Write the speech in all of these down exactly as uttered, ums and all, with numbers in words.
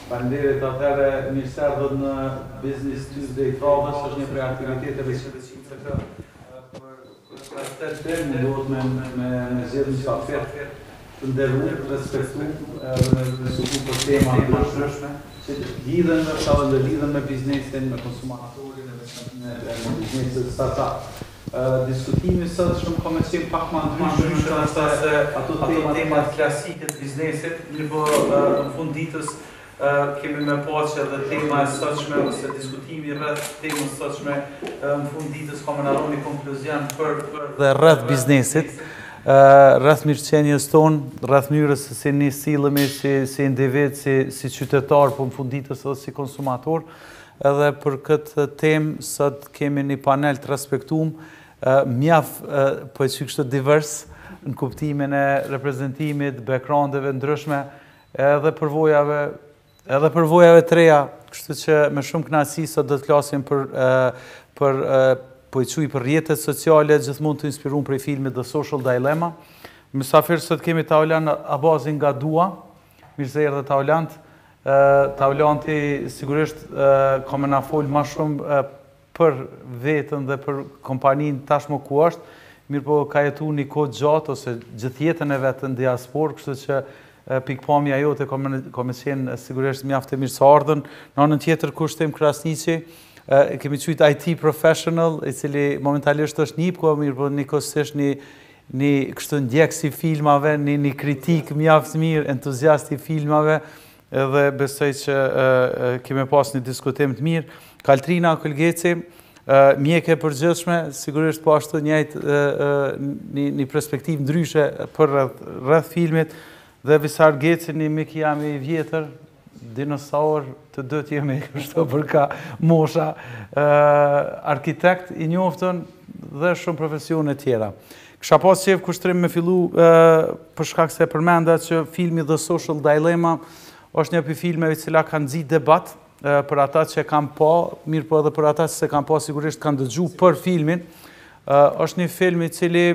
Faleminderit, atëherë mirë se erdhët në Business Tuesday Travels, është një prej aktiviteteve që për këtë temë mundohet me me me zgjedhë një stafet të nderuar, të respektuar edhe me diskutu për tema të ndryshme që lidhen me edhe lidhen me biznesin, me konsumatorin edhe me biznesin startup. Diskutimi sot shumë ka me qenë pak më ndryshme se ato temat klasike të biznesit, mirëpo në fund ditës kemi me paqe edhe tema e sotshme ose diskutimi rreth temës sotshme në fund ditës ka më na dhënë konkluzion për dhe rreth biznesit, rreth mirëqenies tonë, rreth mënyrës se si ne sillemi si si individ, si si qytetar, po në fund ditës edhe si konsumator. Edhe për këtë temë sot kemi një panel të respektuar, mjaft po e quaj kështu divers në kuptimin e reprezentimit, backgroundeve ndryshme, edhe përvojave edhe përvojave të reja, kështu që me shumë kënaqësi sot do të flasim për për po e quaj për rrjetet sociale, gjithmonë të inspiruar prej filmit The Social Dilemma. Mysafir sot kemi Taulan Abazin nga Dua. Mirë se erdhe Taulant. Taulanti sigurisht ka më na fol më shumë për veten dhe për kompaninë tashmë ku është, mirëpo ka jetuar një kohë gjatë ose gjithë jetën e vet në diasporë, kështu që pikpamja jote ka me qenë sigurisht mjaft e mirëseardhën. Në anën tjetër Kushtim Krasniqi, kemi quajtur I T professional, i cili momentalisht është një po mirë, një kohësisht një një kështu ndjekës i filmave, një një kritik mjaft mirë, entuziast i filmave, edhe besoj që kemi pas një diskutim të mirë. Kaltrina Kulgeci, mjeke e përgjithshme, sigurisht po ashtu njëjtë një një perspektivë ndryshe për rreth filmit. Dhe Visar Geci, një mik jam i vjetër, dinosaur të dëtë jemi kështu për ka mosha, arkitekt i njoftën dhe shumë profesione tjera. Kisha pas qef kushtrim me fillu për shkak se përmenda që filmi The Social Dilemma është një për filmeve cila kanë nxit debat për ata që kanë pa, mirë po edhe për ata që se kanë pa sigurisht kanë dëgju për filmin. Është një film i cili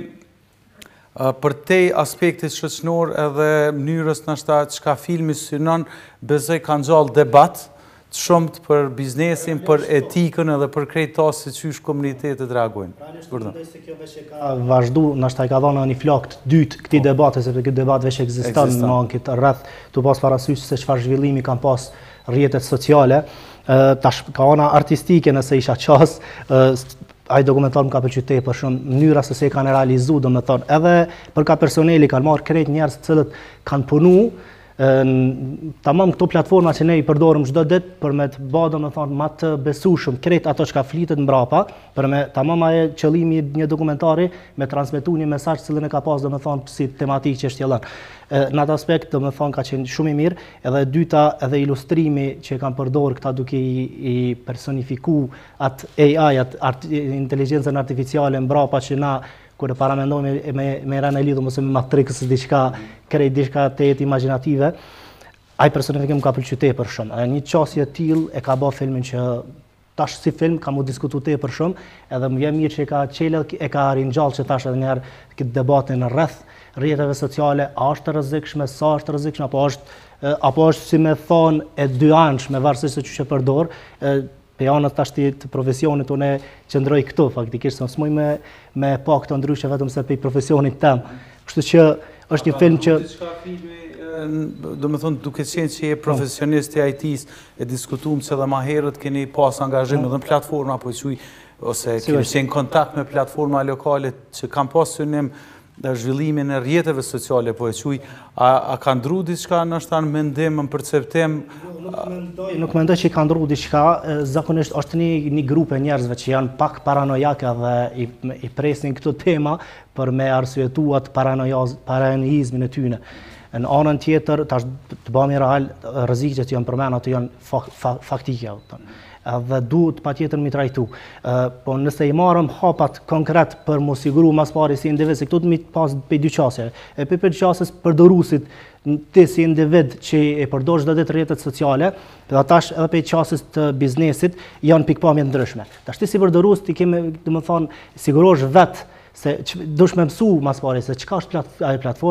për te aspektit shoqëror edhe mënyrës nështë çka filmi synon, besoj kanë gjallë debat të shumët për biznesin, për etikën edhe për krejt tasë se qysh komunitetet reagojnë. Realisht se kjo veç e ka vazhdu, nështë ka dhënë një flak të dytë këtij debate, sepse këtë debat veç ekziston në ankit rreth, tu pas parasysh se çfarë zhvillimi kanë pas rrjetet sociale. Tash ka ana artistike nëse isha qas, ai dokumentar më ka pëlqyer tepër shumë mënyra se si e kanë realizuar, domethënë edhe për ka personeli kanë marrë krejt njerëz të cilët kanë punu tamam këto platforma që ne i përdorim çdo ditë për me të bë domethënë më të besueshëm krejt ato që ka flitet mbrapa, për me tamam ai qëllimi i një dokumentari me transmetuar një mesazh cilën e ka pas domethënë si tematikë që është jellën. Në atë aspekt domethënë ka qenë shumë i mirë, edhe e dyta edhe ilustrimi që kanë përdorur këta duke i, i personifikuar atë A I, atë art, inteligjencën artificiale mbrapa që na kur e paramendojmë me me rënë lidhur ose me Matrix diçka, krejt diçka të jetë imagjinative, ai personifikim më ka pëlqyer tepër shumë. Një qasje e tillë e ka bërë filmin që tash si film ka mu diskutuar tepër shumë, edhe më vjen mirë që e ka çelë e ka ringjallë që tash edhe një herë këtë debatin rreth rrjeteve sociale, a është e rrezikshme, sa është e rrezikshme, apo është apo është si me thonë e dyanshme varësisht se çu e përdor. Pe anët tash të profesionit unë qëndroj këtu faktikisht, se s'muj me me pa këto ndryshe vetëm se pe profesionit tem. Kështu që është një film që do me thonë duke qenë që je profesionist i I T-s, e diskutuam që edhe ma herët keni pas angazhim edhe në platforma, po quj, ose keni qenë kontakt me platforma lokale që kanë pas synim zhvillimin e rrjeteve sociale, po e quj, a, a ka ndru diçka nështë në mendim, në perceptim? Nuk mendoj që i ka ndru diçka, zakonisht është një, një grupe njerëzve që janë pak paranojake dhe i, i presin këto tema për me arsyetuar paranoizmin e tyne. Në anën tjetër, tash të bëmi real, rrezikët që janë përmend ato janë fak, fak, faktike. Dhe duhet patjetër mi trajtu. Po nëse i marrëm hapat konkret për mos siguru mas pari si individ, se këtu të mi pas për dy qasje. E për për qasjes përdorusit ti si individ që e përdor çdo ditë rrjetet sociale, dhe tash edhe për qasjes të biznesit janë pikpamje ndryshme. Tash ti si përdorus ti kemi, domethënë, sigurosh vetë se dush me mësu mas pari se çka është plat, ai platformë,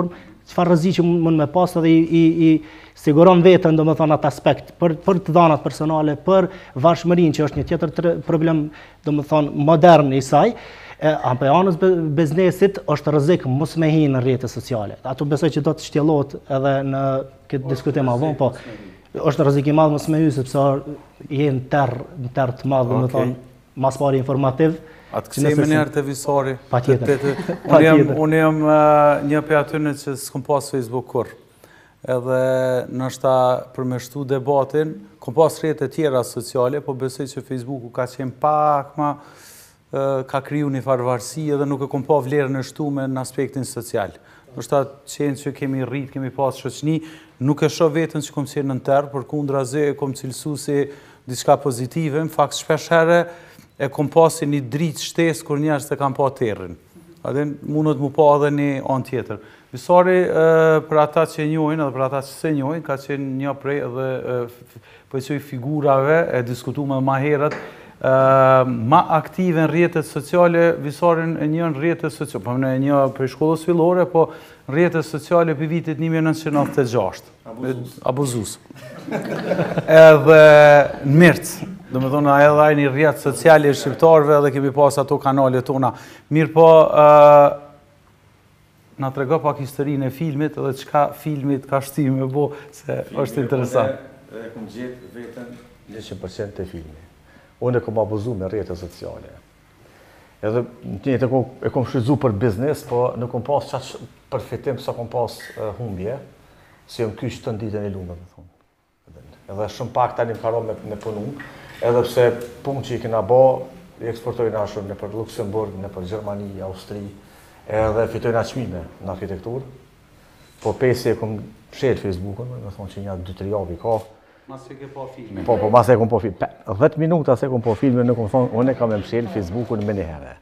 çfarë rreziqi mund me pas edhe i, i, i siguron veten domethënë atë aspekt për për të dhanat personale, për varfshmërinë që është një tjetër problem domethënë modern i saj. Apo anës biznesit është rrezik mos me hinë në rrjetet sociale. Ato besoj që do të shtjellohet edhe në këtë diskutim më vonë, po është rrezik i madh mos me hyrë sepse jenë terr në terr të madh domethënë mas pari informativ. Atë kësejme njerë të visari. Pa tjetër. Unë jam një për atyne që s'kom pas Facebook kur. Edhe nështë përmeshtu debatin, kom pas rrjete tjera sociale, po besoj që Facebooku ka qenë pak ma, ka kriju një farvarsi edhe nuk e kom pa vlerën e shtume në aspektin social. Nështë qenë që kemi rrit, kemi pas shoqni, nuk e shoh vetën që kom qenë në tërë, për kundra zë e kom cilësu si diçka pozitive, në fakt shpesh herë e kom pasi një dritë shtesë kur njerëz të kam pa terrin. Adin mundët mu pa edhe një anë tjetër. Visari për ata që njohin edhe për ata që se njohin, ka qenë një prej edhe po e qoj figurave, e diskutuar më herët, ma aktive në rrjetet sociale, Visarin e një në rrjetet sociale, po në një për shkollës fillore, po në rrjetet sociale për vitit një mijë nëntëqind e nëntëdhjetë e gjashtë. Abuzus. Edhe në Mirtë. Do me thonë, edhe ajë një rrjetë sociale e shqiptarve edhe kemi pas ato kanale tona. Mirë po, na të rego pak historinë e filmit edhe qka filmit ka shtyme me bo, se është interesant. Dhe e kom gjithë vetën njëqind përqind të filmi. Unë e kom abuzu me rrjetet sociale. Edhe njëtë e kom shryzu për biznes, po nuk kom pas qatë përfitim sa kom pas humbje, si jom kysh të nditën e lume, dhe thonë. Edhe shumë pak tani më karo me punu, edhe pse punë që i kena bo, i eksportojnë ashur në për Luxemburg, në për Gjermani, Austri, edhe fitojnë aqmime në arkitekturë. Po pesi e kom shetë Facebookën, me thonë që një dy tre javë i ka. Mas e ke po filmin. Po, po, mas e kom po filmin. dhjetë minuta se kom po filmin, nuk kom thonë, unë e kam e mshelë Facebookën me njëherë.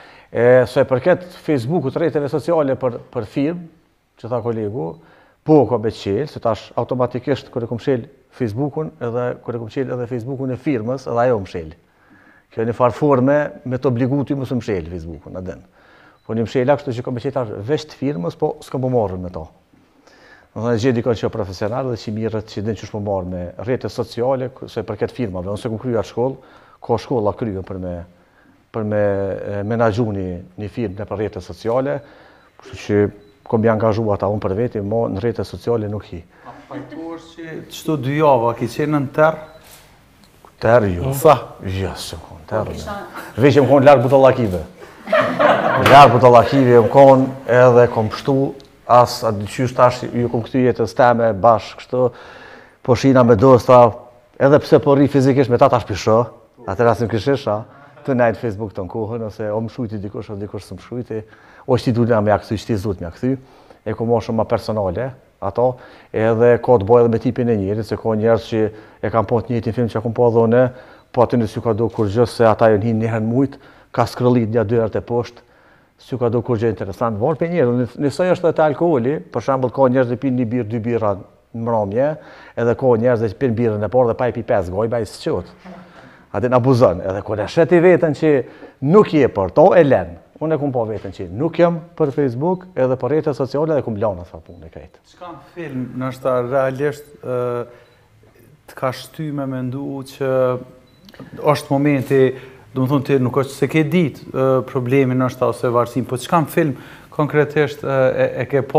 Se përket Facebookut, rrjeteve sociale për, për firmë, që tha kolegu, po ka me qelë, se tash automatikisht kër e kom shelë Facebookun, edhe kër e kom shelë edhe Facebookun e firmës, edhe ajo më shelë. Kjo e një farë forme me të obligu ty mësë më shelë Facebookun, adin. Po një më shelë kështu që kom me qelë veç të firmës, po s'kam po marrën me to. Në thënë gjithë dikon që profesional dhe që mirët që din që shpo marrë me rrjetet sociale, se për këtë firmave, nëse kom kryer shkollë, ka shkolla kryen për me, për me menaxhu një, një firmë në për rrjetet sociale, që kom i angazhu ata unë për veti, mo në rrjetet sociale nuk hi. A pajtuar që qëto dy java, ki qenë në tërë? Tërë ju. Sa? Jes, që më konë, tërë ju. Veq e më konë largë butollakive. Largë butollakive e më konë edhe kom pështu, as atë qysh tash ju kom këty jetës teme bashkë kështu, po shina me dosta, edhe pse po rri fizikisht me ta tash pisho, atër asim këshisha, të nejtë Facebook të në kohën, ose o më shujti dikush, o dikush së më shujti, o shti du nga me akëthy, shti zut me akëthy, e kom o shumë ma personale, ato, edhe ka të boj edhe me tipin e njerit, se ka njerës që e kam po të njëtin film që kom po dhone, po aty nësë ju ka do kur gjës se ata ju njën njëherën mujt, ka skrëllit një dy herë të poshtë, s'ju ka do kur gjë interesant, varë për njerë, nësoj është dhe të alkoholi, për shembull ka njerëz që pinë një birë, dy bira në mramje, edhe ka njerëz që pinë birën e parë dhe pa i pi pesë gojba i s'qot. Atë në abuzon, edhe kur e sheti vetën që nuk je për to, e len. Unë e kum po vetën që nuk jam për Facebook, edhe për rrjetet sociale dhe kum lana sa punë e krejt. Çka në film, nështë realisht të ka shty me mendu që është momenti, do më thonë të nuk është se ke ditë problemin është ose varësim, po çka në film konkretisht e ke po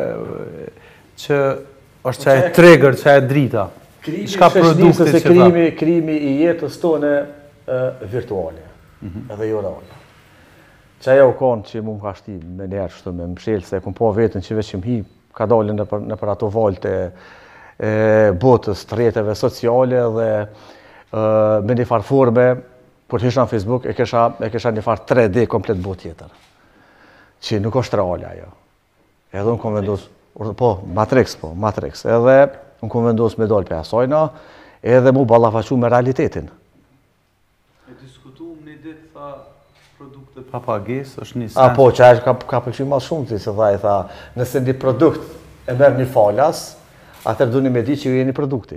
që është qaj trigger, qaj drita? Çka produkte që ta? Krimi i jetës tonë virtuale, edhe jo reale. Qaj e u konë që mu më ka shti me njerë shtu me mshelë, se kom po vetën që veç që më hi, ka dalin në për ato valte botës, të rrjeteve sociale dhe me një farë forme, kur të hisha në Facebook, e kesha, e kesha një farë tre D komplet botë tjetër. Që nuk është reale ajo. Edhe unë kom vendos, po, Matrix, po, Matrix. Edhe unë kom vendos me dollë për asajna, edhe mu ballafaqu me realitetin. E diskutuam një ditë, tha, produkte papages, është një sens. A, po, që ajo ka, ka pëlqy ma shumë të se dha, e tha, nëse një produkt e merr një falas, atër duni me di që ju jeni produkti.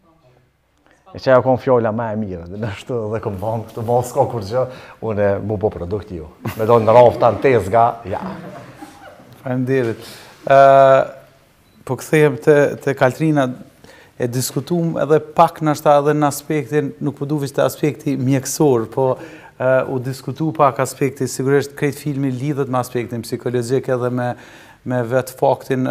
E që ajo kom fjolla ma e mire, dhe nështu dhe kom thonë, këtë mos s'ka kur gjë, unë e mu po produkti ju. Me do në rafta në tezga, ja. Faleminderit. po kthehem te Kaltrina, e diskutum edhe pak nashta edhe në aspektin, nuk po duhet të aspekti mjekësor, po u diskutu pak aspekti, sigurisht krejt filmi lidhet me aspektin psikologjik edhe me, me vetë faktin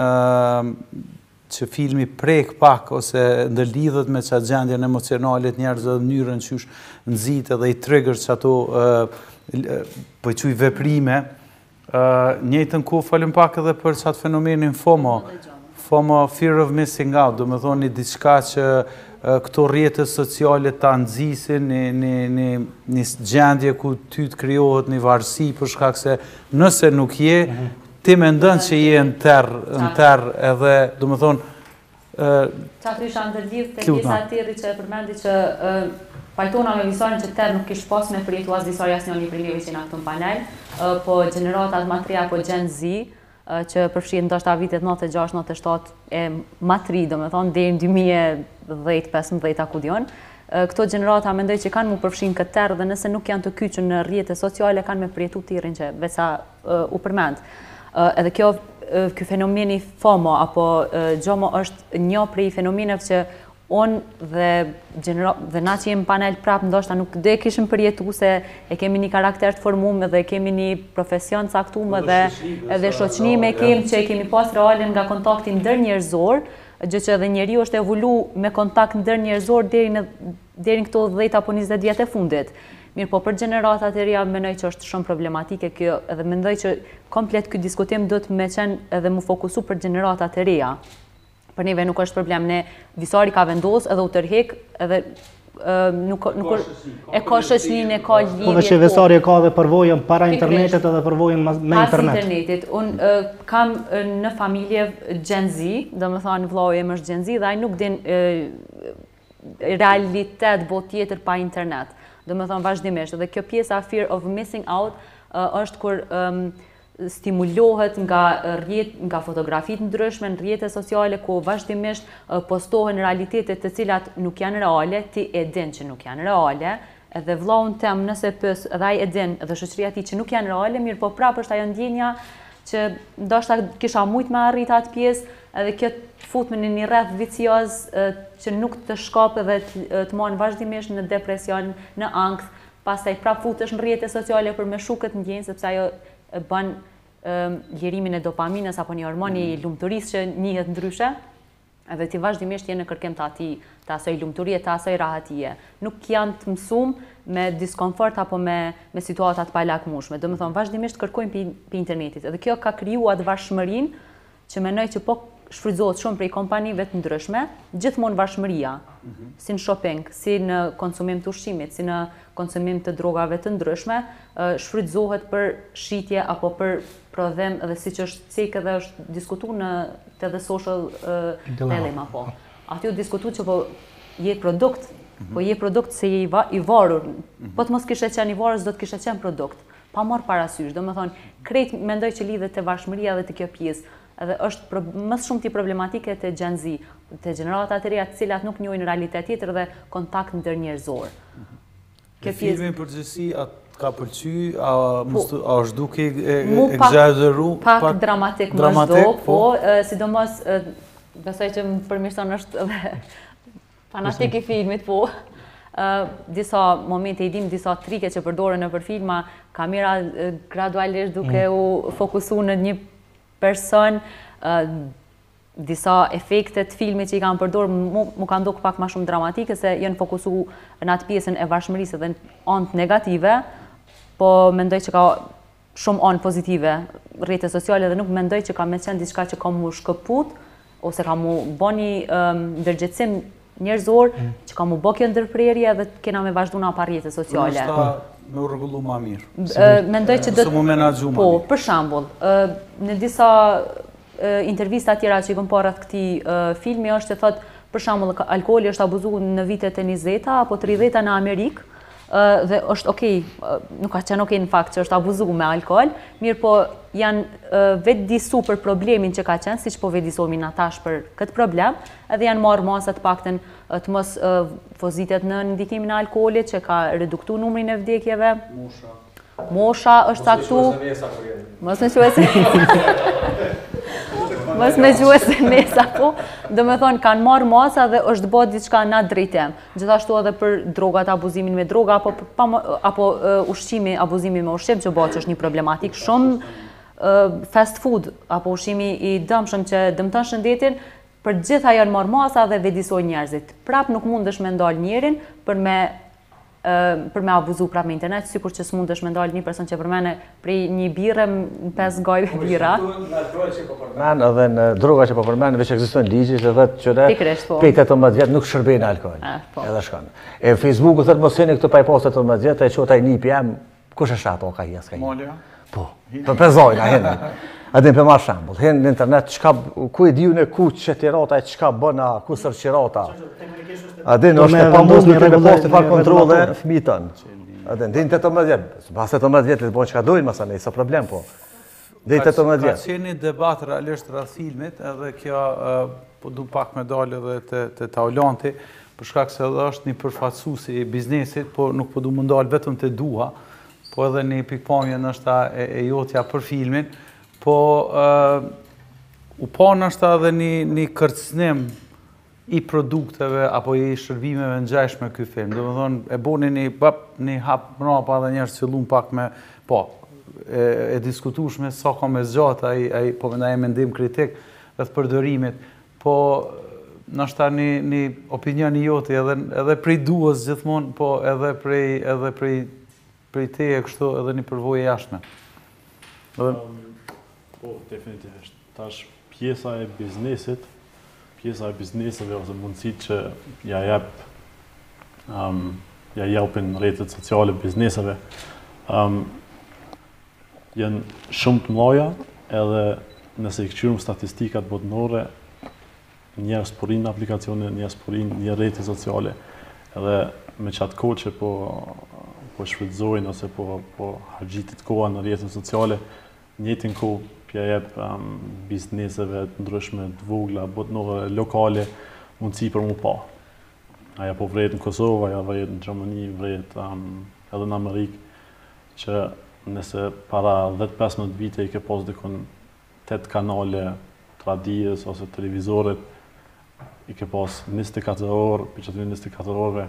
që filmi prek pak ose ndërlidhet me qatë gjendjen emocionalit njerëzve dhe mënyrën qysh nëzit edhe i trigger që ato po i quj veprime. Njëjtën kohë falim pak edhe për qatë fenomenin FOMO, FOMO, Fear of Missing Out, do me thonë një diçka që këto rrjetet sociale ta nxisin një gjendje ku ty të krijohet një varësi për shkak se nëse nuk je, ti me ndënë që je në terë edhe, do me thonë... Qa të isha ndërlidh të pjesa tjeri që e përmendi që pajtona me visorin që terë nuk kishë pas me përjetu as visori as një një priljevi që në këtë panel, po generatat matria po Gen Z, që përfshirë ndoshta vitet nëntëdhjetë e gjashtë nëntëdhjetë e shtatë e matri, do me thonë, deri në dy mijë e dhjetë pesëmbëdhjetë akudion. Këto generata mendoj që kanë mu përfshin këtë terë dhe nëse nuk janë të kyqën në rrjete sociale, kanë me përjetu tirin që veca u përmend. Edhe kjo, kjo fenomeni FOMO, apo gjomo është një prej fenomeneve që unë dhe, dhe na që jemi panel prap, ndoshta nuk dhe kishim përjetu se e kemi një karakter të formume dhe kemi një profesion caktume dhe edhe shoqënime kemi që e kemi pas realen nga kontakti ndërnjerëzor, gjë që edhe njeriu është evolu me kontakt ndërnjerëzor deri në deri në këto dhjetë apo njëzet vjet e fundit. Mirë, po për gjeneratat e reja mendoj që është shumë problematike kjo edhe mendoj që komplet ky diskutim do të më qenë edhe më fokusu për gjeneratat e reja. Për neve nuk është problem, ne visari ka vendos edhe u tërhek edhe nuk e ka shoqërinë, e ka lidhje. Po dhe që visari e ka dhe përvojën para internetit edhe përvojën me internet. Pas internetit. Unë kam në familje Gen Z, do me thonë vllau im është Gen Z dhe ai nuk din realitet bot tjetër pa internet. Do me thonë vazhdimisht. Dhe kjo pjesa Fear of Missing Out është kur stimulohet nga rrjet, nga fotografit ndryshme në rrjete sociale ku vazhdimisht postohen realitetet të cilat nuk janë reale, ti e din që nuk janë reale, edhe vllaun tem nëse pës edhe ai e din edhe shoqëria ti që nuk janë reale, mirë po prapë është ajo ndjenja që ndoshta kisha mujt me arrit atë pjesë, edhe kjo të fut me në një rreth vicioz që nuk të shkap edhe të marrë vazhdimisht në depresion, në ankth, pastaj prapë futesh në rrjete sociale për me shu këtë ndjenjë sepse ajo bën lirimin e dopaminës apo një hormoni i lumturisë që njihet ndryshe, edhe ti vazhdimisht je në kërkim të atij, të asaj lumturie, të asaj rahatie. Nuk janë të mësuar me diskomfort apo me me situata të palakmueshme. Do të thonë vazhdimisht kërkojnë pe internetit. Edhe kjo ka krijuar varfshmërinë që mendoj që po shfrytëzohet shumë prej kompanive të ndryshme, gjithmonë varfshmëria, si në shopping, si në konsumim të ushqimit, si në konsumim të drogave të ndryshme, shfrytëzohet për shitje apo për prodhim edhe siç është cek edhe është diskutuar në të dhe social dilemma po. Aty u diskutu që po je produkt, po je produkt se je i varur, po të mos kishe qenë i varur, do të kishe qenë produkt, pa marrë parasysh, do me thonë, krejt mendoj që lidhet të varfshmëria dhe të kjo pjesë, edhe është më shumë ti problematike të Gen Z, të gjeneratat e reja të cilat nuk njohin realitet tjetër dhe kontakt ndërnjerëzor. Kjo filmi përgjithësi ka pëlqy, a është duke egzageru? Pak dramatik më shdo, po, sidomos, besoj që më përmirëson është dhe fanatik i filmit, po, disa momente i dim, disa trike që përdore në për filma, kamera gradualisht duke u fokusu në një person, disa efekte të filmit që i kanë përdorë mu kanë ndokë pak ma shumë dramatike se janë fokusu në atë pjesën e varfshmërisë dhe në anë negative, po mendoj që ka shumë anë pozitive rrjete sociale dhe nuk mendoj që ka me qenë diçka që ka mu shkëput ose ka mu bo një ndërgjithësim njerëzor që ka mu bo kjo ndërprerje dhe kena me vazhdu në pa rrjete sociale. Me u rregullu ma mirë. Mendoj që do të... Po, për shembull, në disa intervista tjera që i këm parë rreth këtij filmi është që thotë, për shembull, alkooli është abuzuar në vitet e njëzeta apo tridhjetë në Amerikë, dhe është okej, nuk ka qenë okej në fakt që është abuzuar me alkool, mirë po janë vetë disu për problemin që ka qenë, siç po vedisohemi na tash për këtë problem, edhe janë marrë masa të paktën të mos pozitet në ndikimin e alkoolit që ka reduktu numrin e vdekjeve. Mosha. Mosha është caktuar. Mos në quajse. mos me gjuhë se mesa po, do me thonë kanë marrë masa dhe është bë diçka na drejtem. Gjithashtu edhe për drogat, abuzimin me droga, apo, apo uh, ushqimi, abuzimin me ushqim, që bëhet që është një problematik shumë uh, fast food, apo ushqimi i dëmshëm që dëmton shëndetin, për gjitha janë marrë masa dhe vedisoj njerëzit. Prap nuk mundesh me ndal njerin për me për me abuzu prap me internet, sikur që s'mundesh me ndal një person që përmene prej një birre në pesë gajbe bira. Men edhe në droga që po përmend, veç ekzistojnë ligje që thotë që ne prej tetëmbëdhjetë vjet nuk shërbejnë alkool. Edhe shkon. E Facebooku thotë mos jeni këtu pa i postë tetëmbëdhjetë vjet, e çota i nip jam, kush e shat o ka jes ka. Molja. Po. Po pezojna hen. A dhe për marrë shambull, hen në internet, qka, ku e diune ku qëtirata e qka bëna, ku sërqirata. A dhe në është e pa mos nuk e me posti farë kontrole fëmitën. A dhe në din tetëmbëdhjetë vjet, pas tetëmbëdhjetë vjet, të bojnë qka dojnë masane, sa problem po. Dhe tetëmbëdhjetë vjet. Ka qeni debat realisht rreth filmit, edhe kjo po du pak me dalë edhe të Taulanti, për shkak se edhe është një përfaqësues i biznesit, po nuk po du më ndalë vetëm të dua, po edhe një pikpamje nështë e jotja për filmin, po u pa nështë edhe një kërcënim i produkteve apo i shërbimeve në gjeshme këj film. Do më thonë, e boni një hap mrapa dhe njerës fillun pak me, po, e diskutushme sa ka me zgjata, po me na e mendim kritik rreth përdorimit, po nështë një opinion i joti edhe prej duës gjithmonë, po edhe prej te e kështu edhe një përvojë jashme. Po, definitivisht. Tash pjesa e biznesit, pjesa e bizneseve ose mundësit që ja jep, um, ja japin rrjetet sociale bizneseve, um, janë shumë të mëdha, edhe nëse i këqyrëm statistikat botërore, njerëz porin në aplikacione, njerëz porin një rrjete sociale, edhe me qatë kohë që po, po shfrytëzojnë ose po, po hargjitit koha në rrjetet sociale, njëtin kohë pja jep um, bizneseve të ndryshme, të vogla, botërore, lokale, mundësi për mu pa. Aja po vrejt në Kosovë, aja vrejt në Gjermani, vrejt um, edhe në Amerikë, që nëse para dhjetë pesëmbëdhjetë vite i ke pas dikon tetë kanale të radios ose televizorit, i ke pas njëzet e katër orë, për që të njëzet e katër orëve,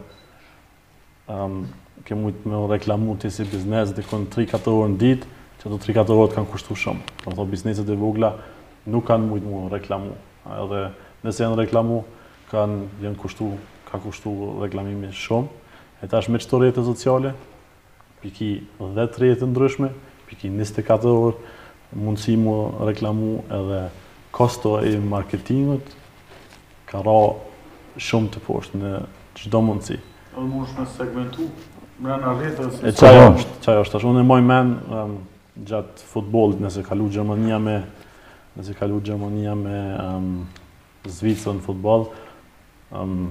um, ke mujtë me reklamu të si biznes dikon tre katër orë në ditë, që ato tre katër orët kanë kushtu shumë. Për të bizneset e vogla nuk kanë mujtë mu reklamu. Edhe nëse janë reklamu, kanë janë kushtu, ka kushtu reklamimi shumë. E tash me qëto rrjete sociale, piki dhjetë rrjete ndryshme, piki njëzet e katër orë, mundësi mu reklamu edhe kosto e marketingut, ka ra shumë të poshtë në çdo mundësi. Edhe mund është me segmentu, mrena rrjetës. E qaj është, qaj është. Tash unë e moj men, um, gjatë futbolit, nëse kalu Gjermania me nëse kalu Gjermania me um, Zvicrën në futbol, um,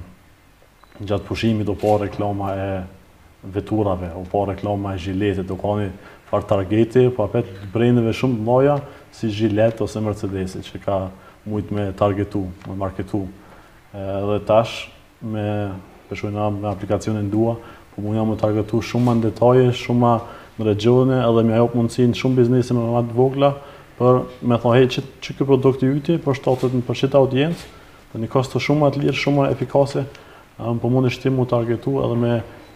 gjatë pushimit o pa reklama e veturave, o pa reklama e zhiletit, o ka një farë targeti, po apet brendeve shumë mëdha si Gillette ose Mercedesi, që ka mujt me targetu, me marketu. Edhe tash, me përshojna me aplikacionin dua, po mundja me targetu shumë në detaje, shumë në regjone, edhe me ajop mundësin shumë biznesi me më të vogla, për me thonë, hej, që, që këtë produkti yti, për shtatet në përshita audiencë, dhe një kosto shumë të lirë, shumë efikase, um, po mund e shtimu targetu edhe me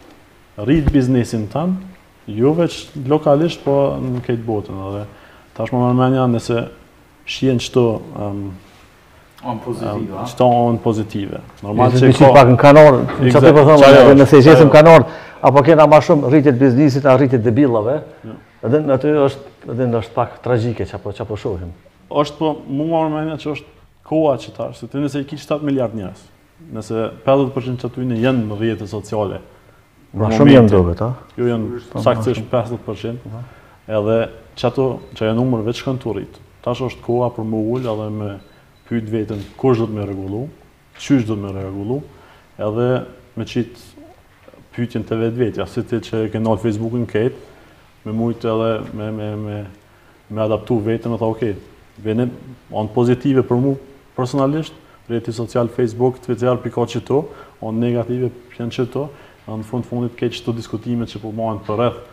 rritë biznesin tanë, jo veç lokalisht, po në këtë botën. Edhe tash më mërmenja nëse shien qëto um, On pozitive, um, qëto on pozitive. Normal që ka... pak në kanor, që të përthëm, nëse i qesim kanor, apo kena ma shumë rritjet biznisit, a rritjet debillave, edhe në aty është pak tragjike që apo shohim. është po, mu më mërmenja që është koha që tash, se të nëse i ki shtatë miliard njës, nëse pesëdhjetë përqind që atyne jenë në rrjete sociale. Ma shumë jenë dobe, ta? Jo jenë saktësisht pesëdhjetë përqind, edhe që ato që janë numër veç kanë të rritë. Tash është koha për më ullë edhe me pyet vetën kush do të me regullu, qysh do të me regullu, edhe me qitë pyetjen të vetë vetja, si ti që ke nalë Facebookun ketë, me mujtë edhe me, me, me, me adaptu vetën, me tha okej, vene anë pozitive për mu personalisht, rrjeti social Facebook, Twitter, pika qëto, anë negative janë qëto, në fund fundit ke qëto diskutimet që po marrën për rreth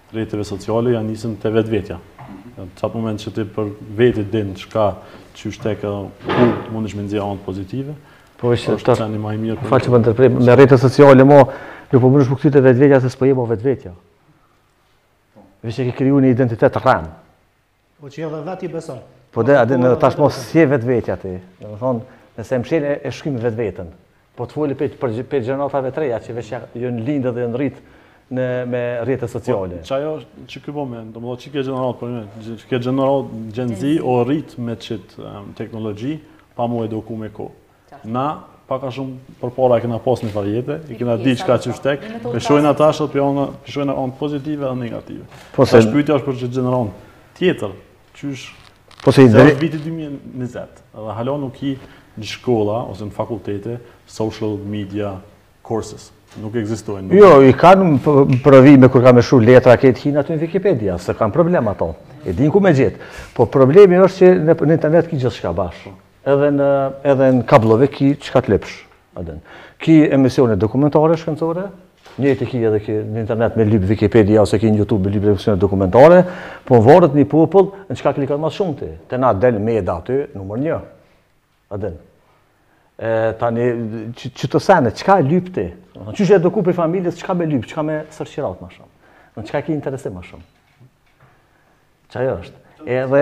rrjeteve sociale janë nisën të vetvetja. Në qatë moment që ti për veti din çka qysh tek ku mundesh me nxjerrë anë pozitive. Po është të tani më i mirë. Fal që më ndërprej me rrjetet sociale mo, ju po mundesh buktyt e vetvetja se s'po jemo vetvetja. Veç e ke kriju një identitet rrem. Po që edhe vetë i beson. Po dhe adin tashmo si e vetvetja ti. Domethënë, nëse më shele e shkrim vetveten. Po të foli për për gjeneratave të reja që veç janë lindë dhe janë rrit në me rrjetet sociale. Që ajo që ky moment, domethënë çike gjenerat për më, çike gjenerat Gen Z o rrit me çit teknologji pa mu eduku me kohë. Na pak a shumë përpara e kena pas një varjete, i kena di çka ç'është tek, peshojnë ata ashtu pjona, peshojnë anë pozitive dhe negative. Po se pyetja është për çë gjeneron tjetër, qysh po se i viti dy mijë e njëzet, edhe hala nuk i në shkolla ose në fakultete social media courses. Nuk ekzistojnë. Jo, i kanë provime kur ka me shru letra këtë hinë aty në Wikipedia, se kanë problem ato. E din ku me gjetë. Po problemi është që në internet ki gjithë shka bashkë. Edhe në, edhe në kablove ki qka të lepsh. Ki emisione dokumentare shkencore, njëti ki edhe ki në internet me libë Wikipedia ose ki në YouTube me libë emisione dokumentare, po varët një popull në qka klikat mas shumë ti. Te na del meda aty, numër një. Adin. E, tani, që të sene, qka e lyp ti? Qysh e eduku për familjes, qka me lyp, qka me sërqirat ma shumë? Në qka ki interesim ma shumë? Qa jo është? Edhe...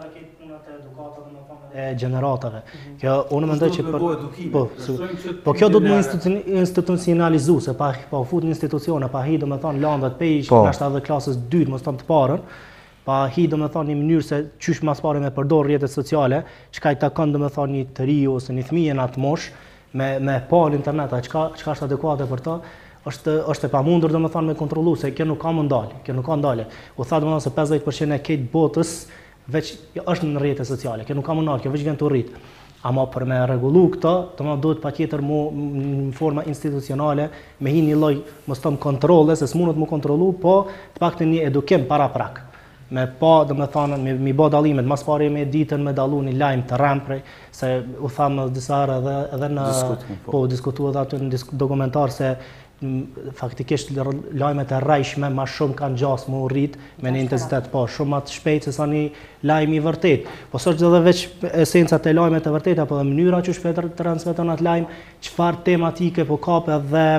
e gjeneratave. Kjo, unë mendoj që për... Po, po kjo do të më institucionalizu, se pa, pa fut në institucione, pa hi do me thonë landat pejsh, nështë edhe klasës dytë, mos tonë të parën, pa hi do me thonë një mënyrë se qysh mas pare me përdor rrjetet sociale, qka i takon do me thonë një të ri ose një thmije në atë mosh, me, me pa në internet, a qka, qka është adekuate për ta, është, është e pamundur do me thonë me kontrolu, se kjo nuk ka më ndalë, kjo nuk ka ndalë. U tha do me thonë se pesëdhjetë përqind e ketë botës, veç është në rrjetet sociale, kjo nuk ka më ndalë, kjo veç vjen të rritë. Ama për me regullu këta, të më duhet pa tjetër mu në forma institucionale, me hi një loj, mos tëmë kontrole, se s'munët mu kontrolu, po të pak të një edukim para prak. Me pa, dhe me thanë, me, me ba dalimet, mas pari me ditën me dalu një lajmë të remprej, se u thamë disa herë edhe, edhe në... Po, diskutu edhe aty në dokumentar se faktikisht lajmet e rrejshme ma shumë kanë gjas më rrit me një intensitet po, shumë ma të shpejt se sa një lajmë i vërtet. Po së është edhe veç esencat e lajmet e vërtet, apo dhe mënyra që shpetër të transmeton atë lajmë, qëfar tematike po kape dhe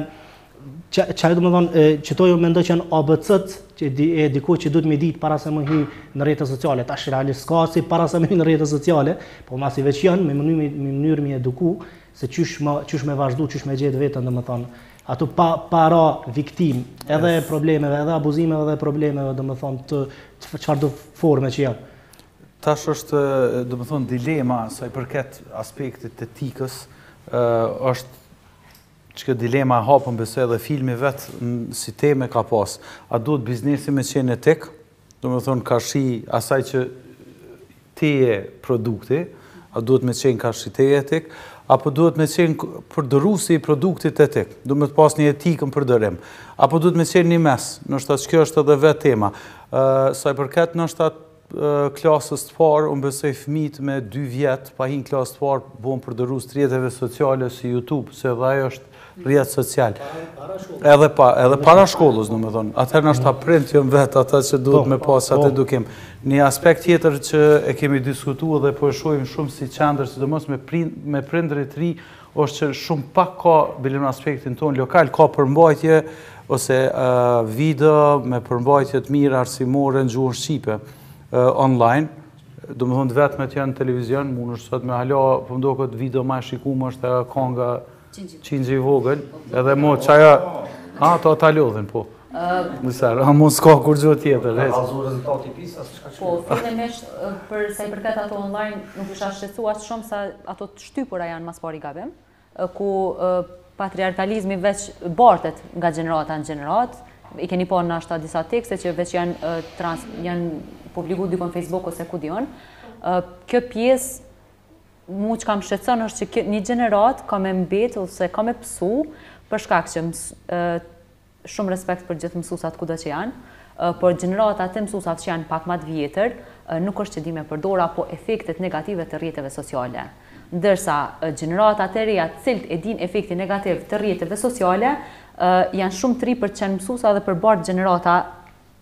që do më thonë, që to jo mendoj që janë A B C-t, që e dikuj që duhet me ditë para se më hy në rrjetet sociale. Ta realisht s'ka si para se më hy në rrjetet sociale, po masi veç janë, me mënyrë me eduku, se qysh me vazhdu, qysh me gjetë vetën, do më thonë, ato pa, para viktim, edhe yes. problemeve, edhe abuzimeve, edhe problemeve, do më thonë, të, të qëfar do forme që janë. Tash është, do më thonë, dilema, sa i përket aspektit të etikës, uh, është që këtë dilema hapën besoj edhe filmi vetë si teme ka pas. A duhet biznesi me qenë etik, do më thonë ka shi asaj që teje produkti, a duhet me qenë ka shi teje etik, apo duhet me qenë përdërusi i produktit etik, duhet me të pas një etikën përdërim, apo duhet me qenë një mes, nështë atë që kjo është edhe vetë tema. Uh, sa i përket nështë atë uh, klasës të parë, unë besoj fëmijët me dy vjetë, pa hinë klasës të parë, bon përdërus të rrjeteve sociale si YouTube, se dhe ajo është rrjet social. Edhe, pa, edhe para shkollës, në me thonë. Atëherë nështë ta print jëmë vetë ata që duhet me pas atë edukim. Një aspekt tjetër që e kemi diskutu dhe po e shojmë shumë si qendër, sidomos me, me prindrit ri, është që shumë pak ka, bilim në aspektin tonë lokal, ka përmbajtje ose uh, video me përmbajtje të mirë arsimore në gjuhën Shqipe uh, online. Do më thonë vetë me të janë në televizion, mund është sot me hala, po mdo këtë video ma shikumë është e konga Qingji i vogël, edhe mo qaja... A, ta ta lodhin, po. Nësër, a mo s'ka kur gjë tjetër. Ka zu rezultati pisas, qka që... Po, fillimisht, për sa i përket ato online, nuk isha shqetësuar shumë sa ato të shtypura janë mas pari gabim, ku patriarkalizmi veç bartet nga gjenerata në gjenerat, i keni po në ashta disa tekste që veç janë, trans, janë publiku dykon Facebook ose ku dion. Kjo pjesë mu që kam shqetëson është që një gjenerat ka me mbet ose ka me pësu për shkak që ms, e, shumë respekt për gjithë mësusat kudo që janë, e, por gjeneratat e mësusat që janë pak ma të vjetër nuk është që di me përdora apo efektet negative të rrjeteve sociale. Ndërsa gjeneratat e reja cilët e din efekti negativ të rrjeteve sociale e, janë shumë të ri për qenë mësusa dhe për bartë gjenerata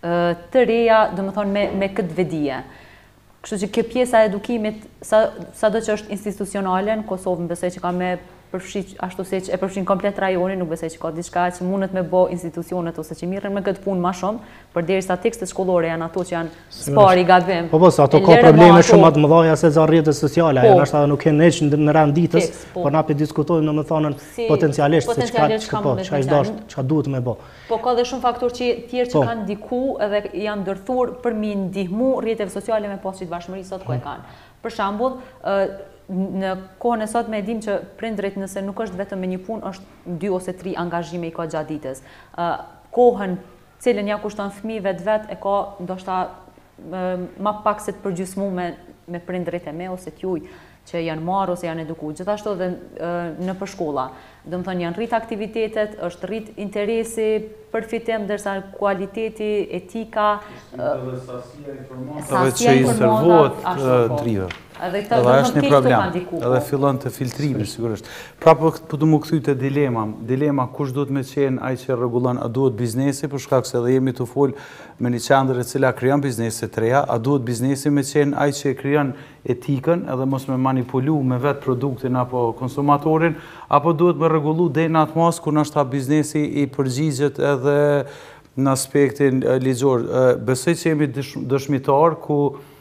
të reja, do më thonë, me, me këtë vedije. Kështu që kjo pjesa e edukimit, sa, sa do që është institucionale, në Kosovë më besoj që ka me përfshi ashtu se që e përfshin komplet rajonin, nuk besoj që ka diçka që mundet me bo institucionet ose që mirën me këtë punë ma shumë, përderisa tekstet shkollore janë ato që janë spari gabim. Po po, sa ato ka probleme shumë atë mëdhaja se za rrjetet sociale, ajo është edhe nuk e neç në rand ditës, por na pe diskutojmë domethënë potencialisht se çka çka çka është çka duhet me bë. Po ka dhe shumë faktor që tjerë që kanë ndiku edhe janë ndërthur për mi ndihmu rrjeteve sociale me pas që të bashkëmëri sot ku e kanë. Për shembull, në kohën e sot me dim që prindrit nëse nuk është vetëm me një punë, është dy ose tri angazhime i ka gjatë ditës. Kohën cilën ja kushton fëmijëve vetë vetë e ka ndoshta ma pak se të përgjysmu me, me prindrit e me ose t'juj që janë marrë ose janë eduku. Gjithashtu dhe në përshkolla. Dëmë thënë janë rrit aktivitetet, është rrit interesi, përfitim, dërsa kualiteti, etika, sasia i servohet drive. Edhe është një problem, edhe fillon të filtrimi, sigurisht. Pra po të më këthy të dilema, dilema kush duhet me qenë ai që rregullon, a duhet biznesi, për shkak se edhe jemi të fol me një qendër e cila krijon biznese të reja, a duhet biznesi me qenë ai që krijon etikën, edhe mos me manipulu me vetë produktin apo konsumatorin, apo duhet me rregullu deri në atë mas ku ndoshta biznesi i përgjigjet edhe në aspektin ligjor. Besoj që jemi dëshmitar ku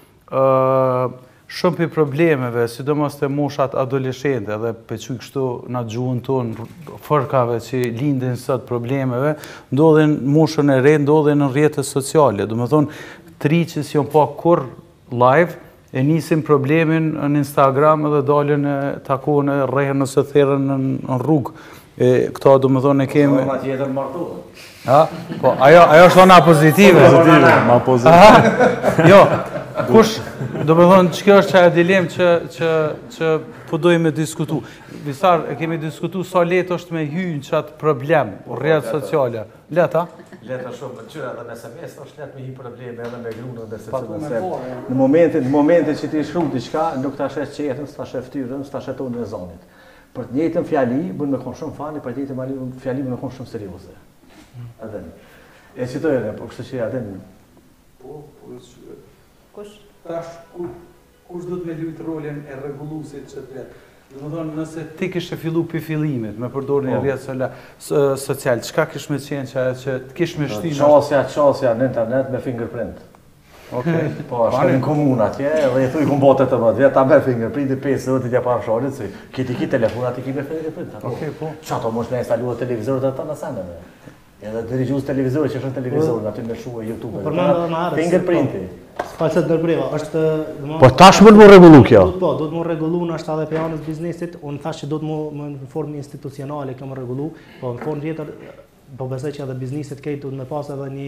shumë për problemeve, sidomos të moshat adoleshente dhe pëquj kështu në gjuhën tonë fërkave që lindin sot problemeve, ndodhen moshën e re, ndodhen në rrjetet sociale. Do me thonë, tri që si jonë pa kur live, e nisim problemin në Instagram edhe dalën e takon e rrehen nëse therën në rrugë. Këta do me thonë e kemi... Ma tjetër martohet. Po, ajo është ona pozitive. Ma pozitive. Jo, kush, do me thonë, që kjo është që e dilem që po dojmë me diskutu. Visar, e kemi diskutu sa letë është me hynë qatë problem, rrjetet sociale. Leta? Leta shumë, në qyra dhe me S M S është letë me hi probleme edhe me grunë dhe se që në se. Në momentin që ti shkru diqka, nuk ta shes qetën, s'ta shes ftyrën, s'ta shes tonë në zonit. Për të njëjtën fjali, bënë me konë shumë fani, për të njëjtën fjali bënë me konë shumë serioze. Adhen. E citojnë, po kështë që adhen. Po, po, kush? Tash, kush do të me lujtë rolin e rregulluesit që të letë? Dhe më thonë, nëse ti kishte fillu për fillimit, me përdorën e rrjetet social, çka kish me qenë që të kish me shtinë? Qasja, qasja në internet me fingerprint. Okej. Po, është në komunë atje, dhe i thuj ku botet të mëtë, ta me fingerprint i pesë dhe të tja parë shorit, si kiti ki telefonat i ki me fingerprint. Okej, po. Qa to mosh me instaluat televizorët dhe ta në sendeve? Edhe të rigjus televizorët që është në televizorët, aty me shuë YouTube. Fingerprinti. Falset nërbreva, është... Po tash më të më regullu kjo? Po, do të më regullu në ashtë edhe për janës biznesit, unë thash që do të më në formë institucionale kjo më regullu, po në formë tjetër, po besoj që edhe biznesit kejtë do të me pas edhe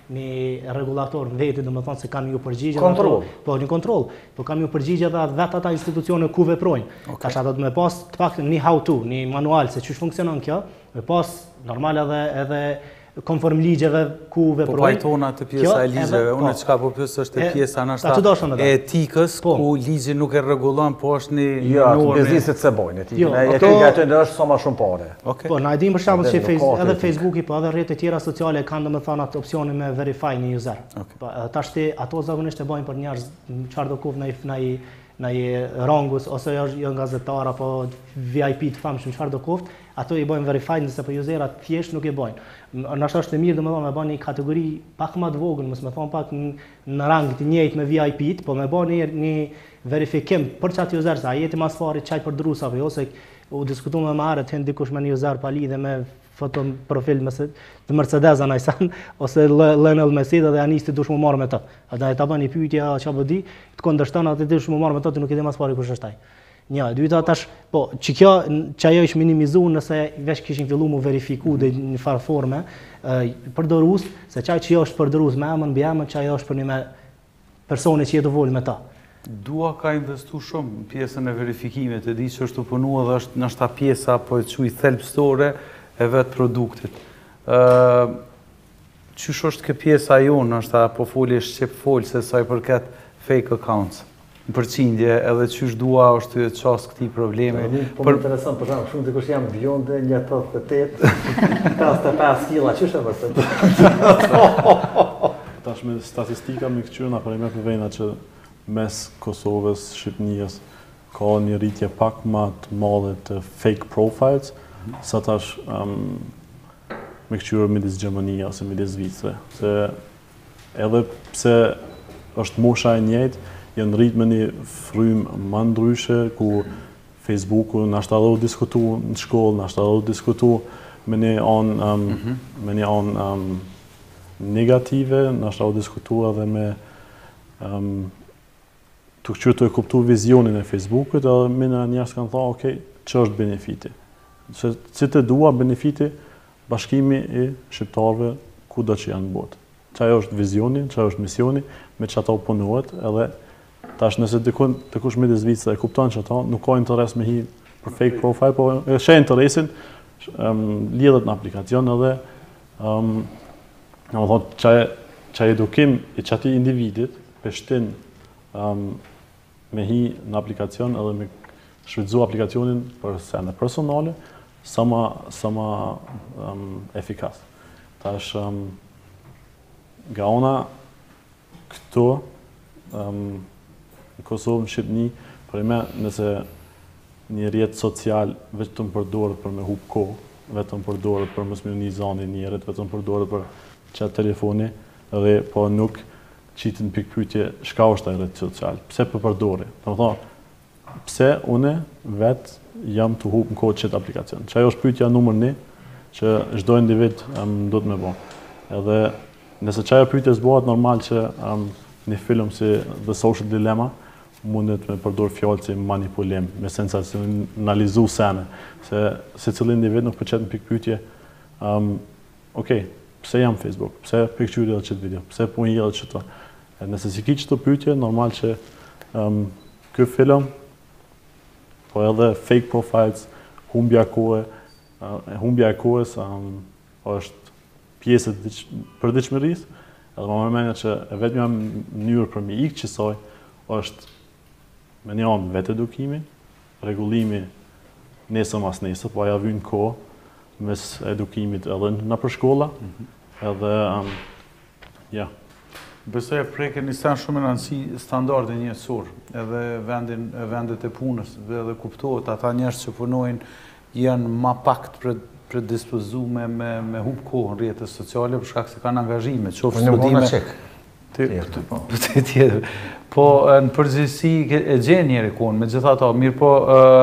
një regulator në veti, do me thonë se kam ju përgjigje. Kontrol? Po, një kontrol, po kam ju përgjigje edhe vetë ata institucione ku veprojnë. Tash do të me pas të pak një how to, një manual se qësh funksionon kjo, me pas normal edhe konform ligjeve ku veprojnë. Po pajtona të pjesa e ligjeve, unë e qka po pjesë është e pjesa nështë e etikës, ku ligji nuk e regulon, po është një norme. Jo, të biznisit se bojnë etikën, etika e të në është sa ma shumë pare. Po, na e dim për shembull që edhe Facebooki, po edhe rrjetet tjera sociale kanë domethënë atë opsionin me verify një user. Po, tash ti ato zakonisht e bojnë për njerëz çfarë do kuv në në rangus ose janë gazetar apo V I P të famshëm çfarë do kuft, ato i bojnë verify nëse po userat thjesht nuk e bojnë. Nashta është e mirë domethënë me bën një kategori pak më të vogël, mos më thon pak në rang të njëjtë me V I P-t, po me bën një verifikim për çat user sa jeti mas fari çaj për drus apo jo se u diskutuam më herët hen dikush me një user pa lidhje me foto profil të Mercedes anaj san ose Lionel Messi dhe ja nisti dush më marr me të. Atë ta bën një pyetje çfarë bëdi, të kundërshton atë dush më marr me të, ti nuk e di mas pari kush është ai. Një, dyta tash, po, që kjo që ajo është minimizuar nëse veç kishin filluar mu verifiku dhe një farë forme përdorues, se çaj që jo është përdorues me emën, mbi emën, çaj është për një me persone që jetë vol me ta. Dua ka investu shumë në pjesën e verifikimit, e di që është të punua dhe është nështë ta pjesa po e quj thelbstore e vetë produktit. Qysh është kë pjesa jonë, nështë ta po folje shqip folë se sa i përket fake accounts. Në përqindje edhe qysh dua është të qasë këti probleme. Po më interesant, për shumë, shumë të kush jam bjonde, një tetëdhjetë, pesëdhjetë e pesë kila, qysh e vërtet? tash me statistika me këqyna për e me përvejna që mes Kosovës, Shqipnijës, ka një rritje pak ma të madhe të fake profiles, sa tash um, me këqyrë midis Gjermania ose midis Zvicre. Se edhe pse është mosha e njëjtë, janë rritë me një frymë më ndryshe, ku Facebooku nashta edhe u diskutu në shkollë, nashta edhe u diskutu me një anë um, mm -hmm. me një anë um, negative, nashta u diskutu edhe me um, të këqyrë të e kuptu vizionin e Facebookut, edhe me në njerës kanë tha, ok, që është benefiti? Se si të dua benefiti bashkimi i shqiptarëve ku do që janë botë. Qaj është vizioni, qaj është misioni, me që ata u punohet, edhe tash nëse dikun të kush midis Zvicrës e kupton që ata nuk ka interes me hi për fake profile, po e sheh interesin, um, lidhet në aplikacion edhe um, në më thotë qaj, qaj edukim i qati individit peshtin um, me hi në aplikacion edhe me shfrytzu aplikacionin për sene personale, sa ma, sa ma um, efikas. Tash, um, nga ona këto, um, në Kosovë, në Shqipni, për me nëse një rjetë social vetëm përdorët për me hup kohë, vetëm përdorët për mos me një zani njerët, vetëm përdorët për qatë telefoni, dhe po nuk qitin pikpytje shka është taj rjetë social, pse për përdori. Të më thonë, pse une vetë jam të hup në kohë qëtë aplikacion. Që ajo është pyetja numër një, që çdo individ um, do të me bo. Edhe nëse që ajo pyetje zbohat, normal që um, një film si The Social Dilemma mundet me përdor fjallë si manipulim, me sensacionalizu sene, se se cilë individ nuk përqet në pikpyetje, um, ok, pse jam Facebook, pse pikqyri edhe qëtë video, pse po një edhe qëto. E nëse si ki qëto pyetje, normal që um, kë film, po edhe fake profiles, humbja kohë, uh, humbja e kohës um, është pjesët për diqëmëris, edhe ma mërmenja që e vetë një mënyrë për mi ikë qësoj, është me një anë vetë edukimin, regullimi nesër mas nesër, po aja vynë kohë mes edukimit edhe në për shkolla, mm -hmm. edhe, um, ja. Besoj e preke një sen shumë në nësi standardin njësur, edhe vendin, vendet e punës, edhe kuptohet, ata njerës që punojnë janë ma pak të predispozume me, me hup kohë në rrjetet sociale, për shkak se kanë angazhime, qoftë studime. Po, tjetër. Po, në përgjithësi e gjenë njeri kohën, me gjitha ta, mirë po,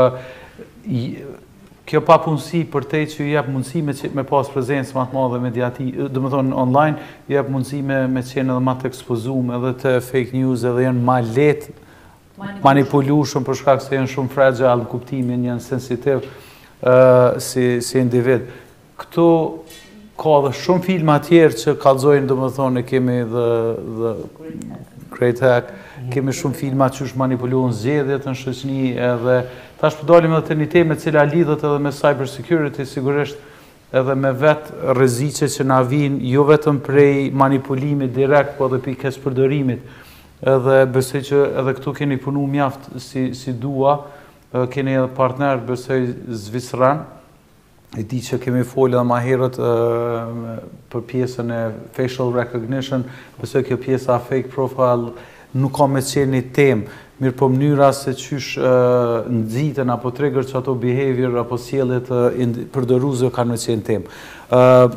kjo pa punësi për te që jep mundësi me, me pas prezencë më të madhe mediati, dhe më thonë online, jep mundësi me, me qenë edhe ma të ekspozum, edhe të fake news, edhe janë ma letë manipulushëm për shkak se janë shumë fragile në kuptimin, janë sensitiv uh, si, si individ. Këto ka dhe shumë filma tjerë që kallëzojnë, dhe më thonë, e kemi dhe, dhe Great Hack, kemi shumë filma që është manipuluar zgjedhjet në shoqëni, edhe tash po dalim edhe te një temë e cila lidhet edhe me cyber security, sigurisht edhe me vetë rreziqe që na vijnë jo vetëm prej manipulimit direkt, po edhe pikës përdorimit. Edhe besoj që edhe këtu keni punu mjaft si, si dua, keni edhe partner, besoj Zvicran, e di që kemi folë edhe ma herët për pjesën e facial recognition, besoj kjo pjesa fake profile nuk ka me qenë një temë, mirë po mënyra se qysh uh, nëzitën apo trigger që ato behavior apo sjellet uh, përdoruzve kanë me qenë temë. Uh,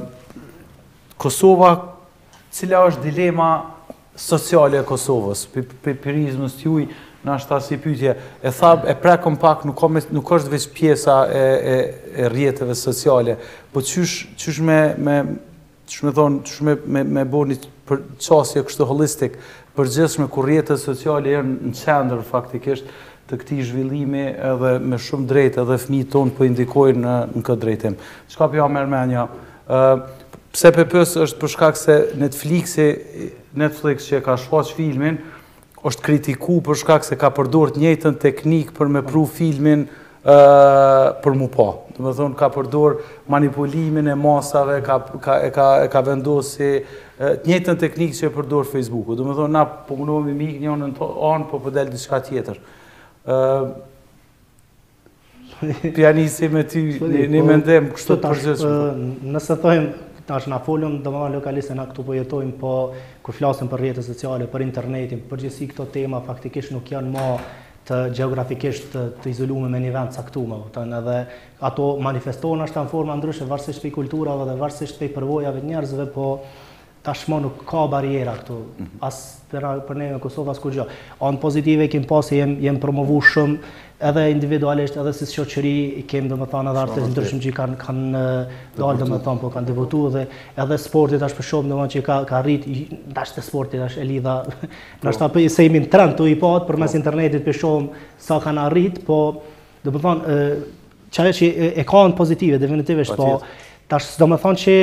Kosova, cila është dilema sociale e Kosovës, për prizmës t'juj, në ashta si pytje, e thab, e prekëm pak, nuk, me, nuk është veç pjesa e, e, e rjetëve sociale, po qysh, qysh me, me, qysh me thonë, qysh me, me, me bo një qasje kështë holistik, përgjithshme kur rjetët sociale janë në qendër faktikisht të këtij zhvillimi edhe me shumë drejtë edhe fëmijët tonë po indikojnë në, në këtë drejtim. Çka po jam mërmenja? Uh, pse P P S është për shkak se Netflixi, Netflix që ka shfaq filmin, është kritiku për shkak se ka përdorur të njëjtën teknikë për me pru filmin uh, për mu pa. Do të thonë ka përdor manipulimin e masave, ka ka e ka e ka vendosur të njëjtën teknikë që e përdor Facebooku. Do të thonë na po munohemi mik një anë anë po po del diçka tjetër. Ë Pianisi me ty, një mendim kështu të përgjithshëm. Nëse thojmë tash na folëm domethënë lokalistë na këtu po jetojmë, po kur flasim për rrjetet sociale, për internetin, përgjithësi këto tema faktikisht nuk janë më të gjeografikisht të, të izoluar me një vend caktuar, domethënë edhe ato manifestohen ashtu në forma ndryshe varësisht prej kulturave dhe varësisht prej përvojave të njerëzve, po tashmë nuk ka barriera këtu, as për, për ne në Kosovë as kur gjë. Anë pozitive kemi pas se jem, jem promovu shumë edhe individualisht, edhe si shoqëri, kemi domethënë edhe artistë ndryshëm që kanë kanë dalë domethënë, po kanë debutuar dhe edhe sporti tash për shumë domethënë që ka ka arrit tash të sportit tash e lidha. Ndoshta po se jemi në trend tu i pat përmes internetit për shumë sa kanë arrit, po domethënë çfarë që e kanë pozitive definitivisht, po tash do më thonë që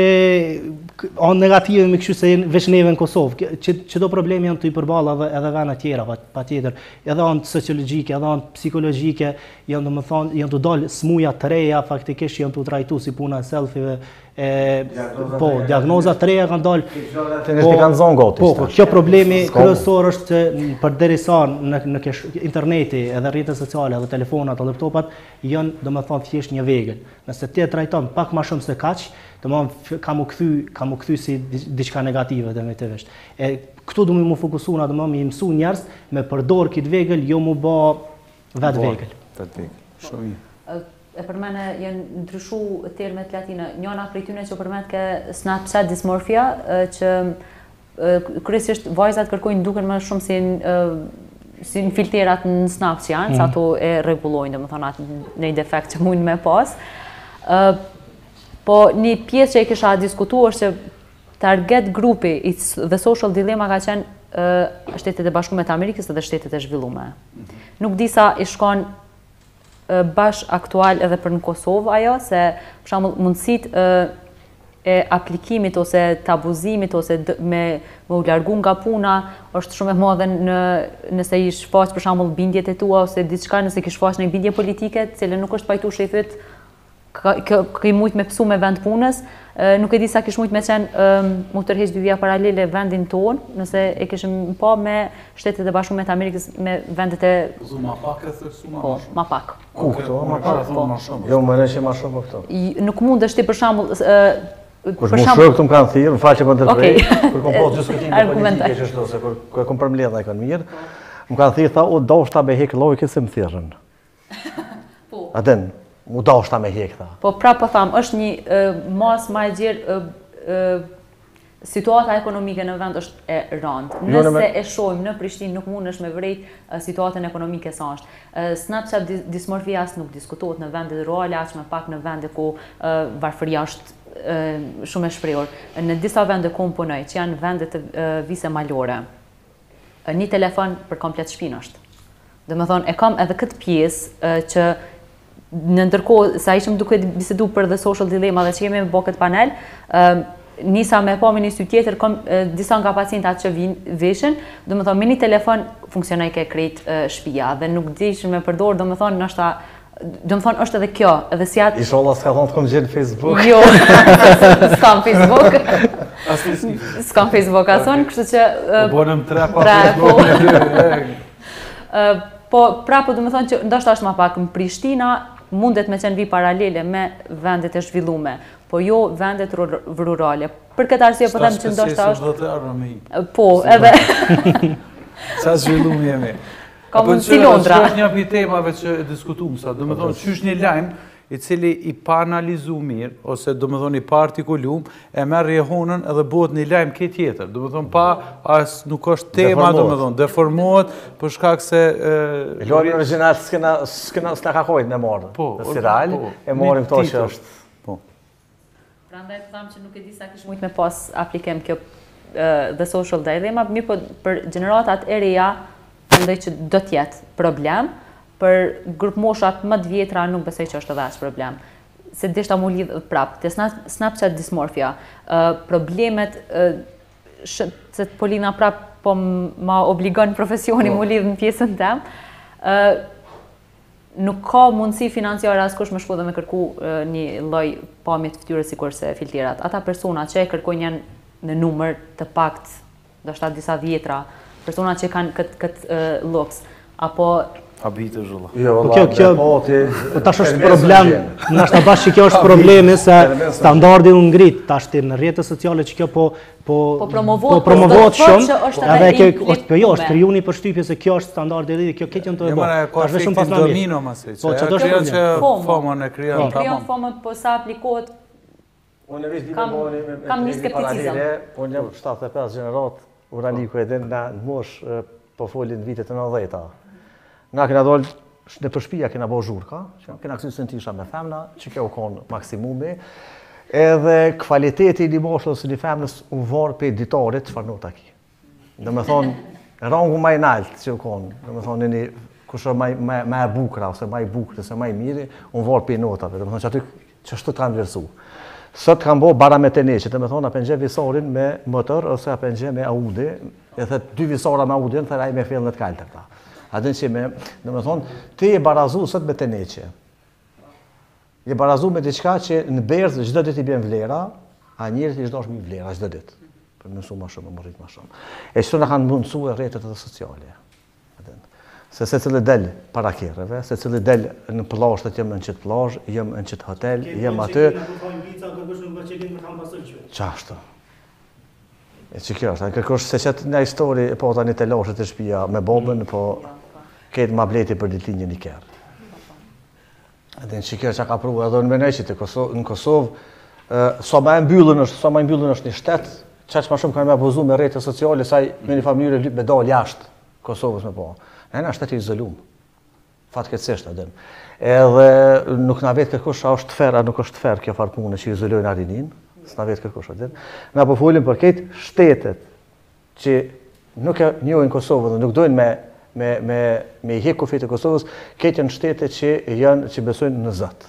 anë negative me kështu se veç neve në Kosovë, që, që do problemi janë të i përballa edhe, edhe vena tjera, pa, pa tjetër, edhe anë sociologjike, edhe anë psikologjike, janë do më thonë, janë të dalë smuja të reja, faktikisht janë të trajtu si puna e selfive, e, po, diagnozat të reja kanë dalë, po, kanë zonë goti, po, po, kjo problemi kryesor është që për derisa në, në kesh, interneti, edhe rrjetet sociale, edhe telefonat, edhe laptopat, janë do më thonë thjesht një vegël. Nëse ti e trajton pak më shumë se kaq, domethënë kam u kthy, kam u kthy si diçka negative definitivisht. E këtu do më fokusuar domethënë më mësu njerëz me përdor këtë vegël, jo më bë vetë vegël. Vetë vegël. Shumë mirë. E përmene janë ndryshu termet latine. Njëna prej tyre që përmend ke Snapchat dysmorphia, që kryesisht vajzat kërkojnë duken më shumë si si në filterat në Snap që janë, sa ato e rregullojnë, domethënë atë në defekt që mund me pas. Uh, po një pjesë që e kisha diskutuar është që target grupi i The Social Dilemma ka qenë uh, Shtetet e Bashkuara të Amerikës dhe Shtetet e Zhvilluara. Nuk di sa i shkon uh, bash aktual edhe për në Kosovë ajo, se për shembull mundësitë uh, e aplikimit ose të abuzimit ose dë, me më u largu nga puna është shumë e madhe në, nëse i shfaq për shembull bindjet e tua ose diçka nëse ke shfaq në bindje politike, të cilën nuk është pajtu shefit, ke mujt me pësu me vend punës, nuk e di sa kish mujt me qenë mu tërheq dy vija paralele vendin tonë, nëse e kishim pa me Shtetet e Bashkuara të Amerikës me vendet e ma pak e thërsu ma po, ma pak. Ku këto? Ma pak, ma shumë. Jo, më nëse ma shumë këto. Nuk mund është ti për shembull Kur më shërë këtu më kanë thirë, më falë që më ndërprej, kur kom posë diskutime politike që shto, se kur kom përmledha e kanë mirë, më kanë thirë, tha, o, do shta me hekë lojke se më thirën. Po. Aten, u do shta me hekë, tha. Po, pra po thamë, është një mas ma e gjerë, situata ekonomike në vend është e rëndë. Nëse e shojmë në Prishtinë, nuk mund është me vrejt situatën ekonomike sa është. Snapchat dysmorphia as nuk diskutohet në vendet reale, as me pak në vendet ku varfëria është shumë e shprehur. Në disa vende ku unë punoj, që janë vende të vise malore, një telefon për komplet shtëpinë është. Dhe me thonë, e kam edhe këtë pjesë që në ndërkohë, sa ishëm duke bisedu për The Social Dilemma dhe që jemi me bo këtë panel, nisa me po me një sy tjetër, kom disa nga pacientat që vinë veshën, dhe me thonë, me një telefon funksionoj ke krejt shtëpia dhe nuk dishën me përdor, dhe me thonë, nështë ta do më thonë është edhe kjo, edhe si atë... Isholla s'ka thonë të kom gjenë Facebook? Jo, s'kam Facebook. S'kam Facebook ason, kështu që... Po bonëm tre pa Facebook. Po, pra po do më thonë që ndoshta është ma pak në Prishtina, mundet me qenë vi paralele me vendet e zhvillume, po jo vendet rurale. Për këtë arsye po them që ndoshta është... Po, edhe... Sa zhvillume jemi. Apo si Londra. Që është një për temave që diskutuam sa, do më thonë, që është një lajmë i cili i pa analizu mirë, ose do më thonë i pa artikulum, e merë rjehonën edhe bëhet një lajmë këtë tjetër. Do më thonë, pa, as nuk është tema, do më thonë, deformohet, për shkak se... Lori original s'kena kakojnë në morë, dhe si real, e morim këto që është... Pra ndaj të thamë që nuk e di sa kish mujt me pas aplikem kjo The Social Dilemma, mi po për generatat e reja, mendoj që do t'jetë problem, për grup moshat më të vjetra nuk besoj që është edhe as problem. Se deshta mu lidhë prapë, të Snapchat dysmorphia, problemet, se Polina prapë po ma obligon profesioni mu lidhë në pjesën tem, nuk ka mundësi financiare askush me shku dhe me kërku një lloj pamje të fytyrës sikur se filtrat. Ata persona që e kërkojnë janë në numër të pakt, do shta disa vjetra, persona që kanë këtë kët, uh, luks, apo Habitë zhulla. Jo, Po kjo, kjo, po tash është problem, nështë ta bash që kjo është problemi se standardi u ngrit, tash ti në rrjetet sociale që kjo po po Po promovohet, promovohet po, shumë, që është edhe edhe kjo i është po jo, është fliptume. kriju një përshtypje se kjo është standardi i ri, kjo këtë janë të e bë. Tash vetëm pas domino masi. Po çdo që është FOMO-n e krijon Krijon tamam. FOMO, po sa aplikohet Unë veç di Kam- me me kam një skepticizëm. Unë jam shtatëdhjetë e pesë gjenerat uraniku edhe na në mosh e, po folin vitet e nëntëdhjetë. Na kena dol në përshpia kena bo zhurka, që kena kësy sëntisha me femna, që kjo u konë maksimumi, edhe kvaliteti i një moshës një femnës u varë pe editorit çfarë nota ki. Dhe me thonë, rangu maj naltë që u konë, dhe me thonë një kushë maj, maj, maj bukra, ose maj bukri, ose maj miri, u varë pe notave, dhe me thonë që aty që ashtu kanë vlerësu. Sot kanë bo bara me teneqe, dhe me thonë apengje visarin me motor, ose apengje me Audi, e thët dy visara me Audi, në thëraj me fillën e të kaltër ta. Adin që me, dhe me thonë, ti je barazu sot me teneqe. Je barazu me diçka që në berzë çdo ditë i bjen vlera, a njerëzit i çdo mi vlera çdo ditë. Për mësu më shumë, më rrit më shumë. E çto na kanë mundësu e rrjetet e sociale. Adin. Se se cili del para kerreve, se cili del në plazh, të jem në qëtë plazh, jem në qëtë hotel, jem aty. Qashtu. E që kjo është, kërkosh se qëtë një histori e po ta një telashet e shpia me bobën, po ketë ma bleti për ditlinjë një kërë. Edhe në që kjo që ka pru edhe në Veneqit, në Kosovë, sa ma e mbyllën është, sa ma e mbyllën është një shtetë, që që ma shumë kanë me abuzu me rrjetet sociale, saj me një familje lyp me dalë jashtë Kosovës me po. Në në shtetë i izolumë, fatkeqësisht edhe. Edhe nuk na vetë kërkosh a është tfer, a nuk është tfer kjo farë punë që i izolojnë arinin, s'na vetë kërkosh edhe. Na po folim për këtë shtetet që nuk e njohin Kosovën dhe nuk dojnë me me me me i hek kufit e Kosovës, këtë janë shtete që janë që besojnë në Zot.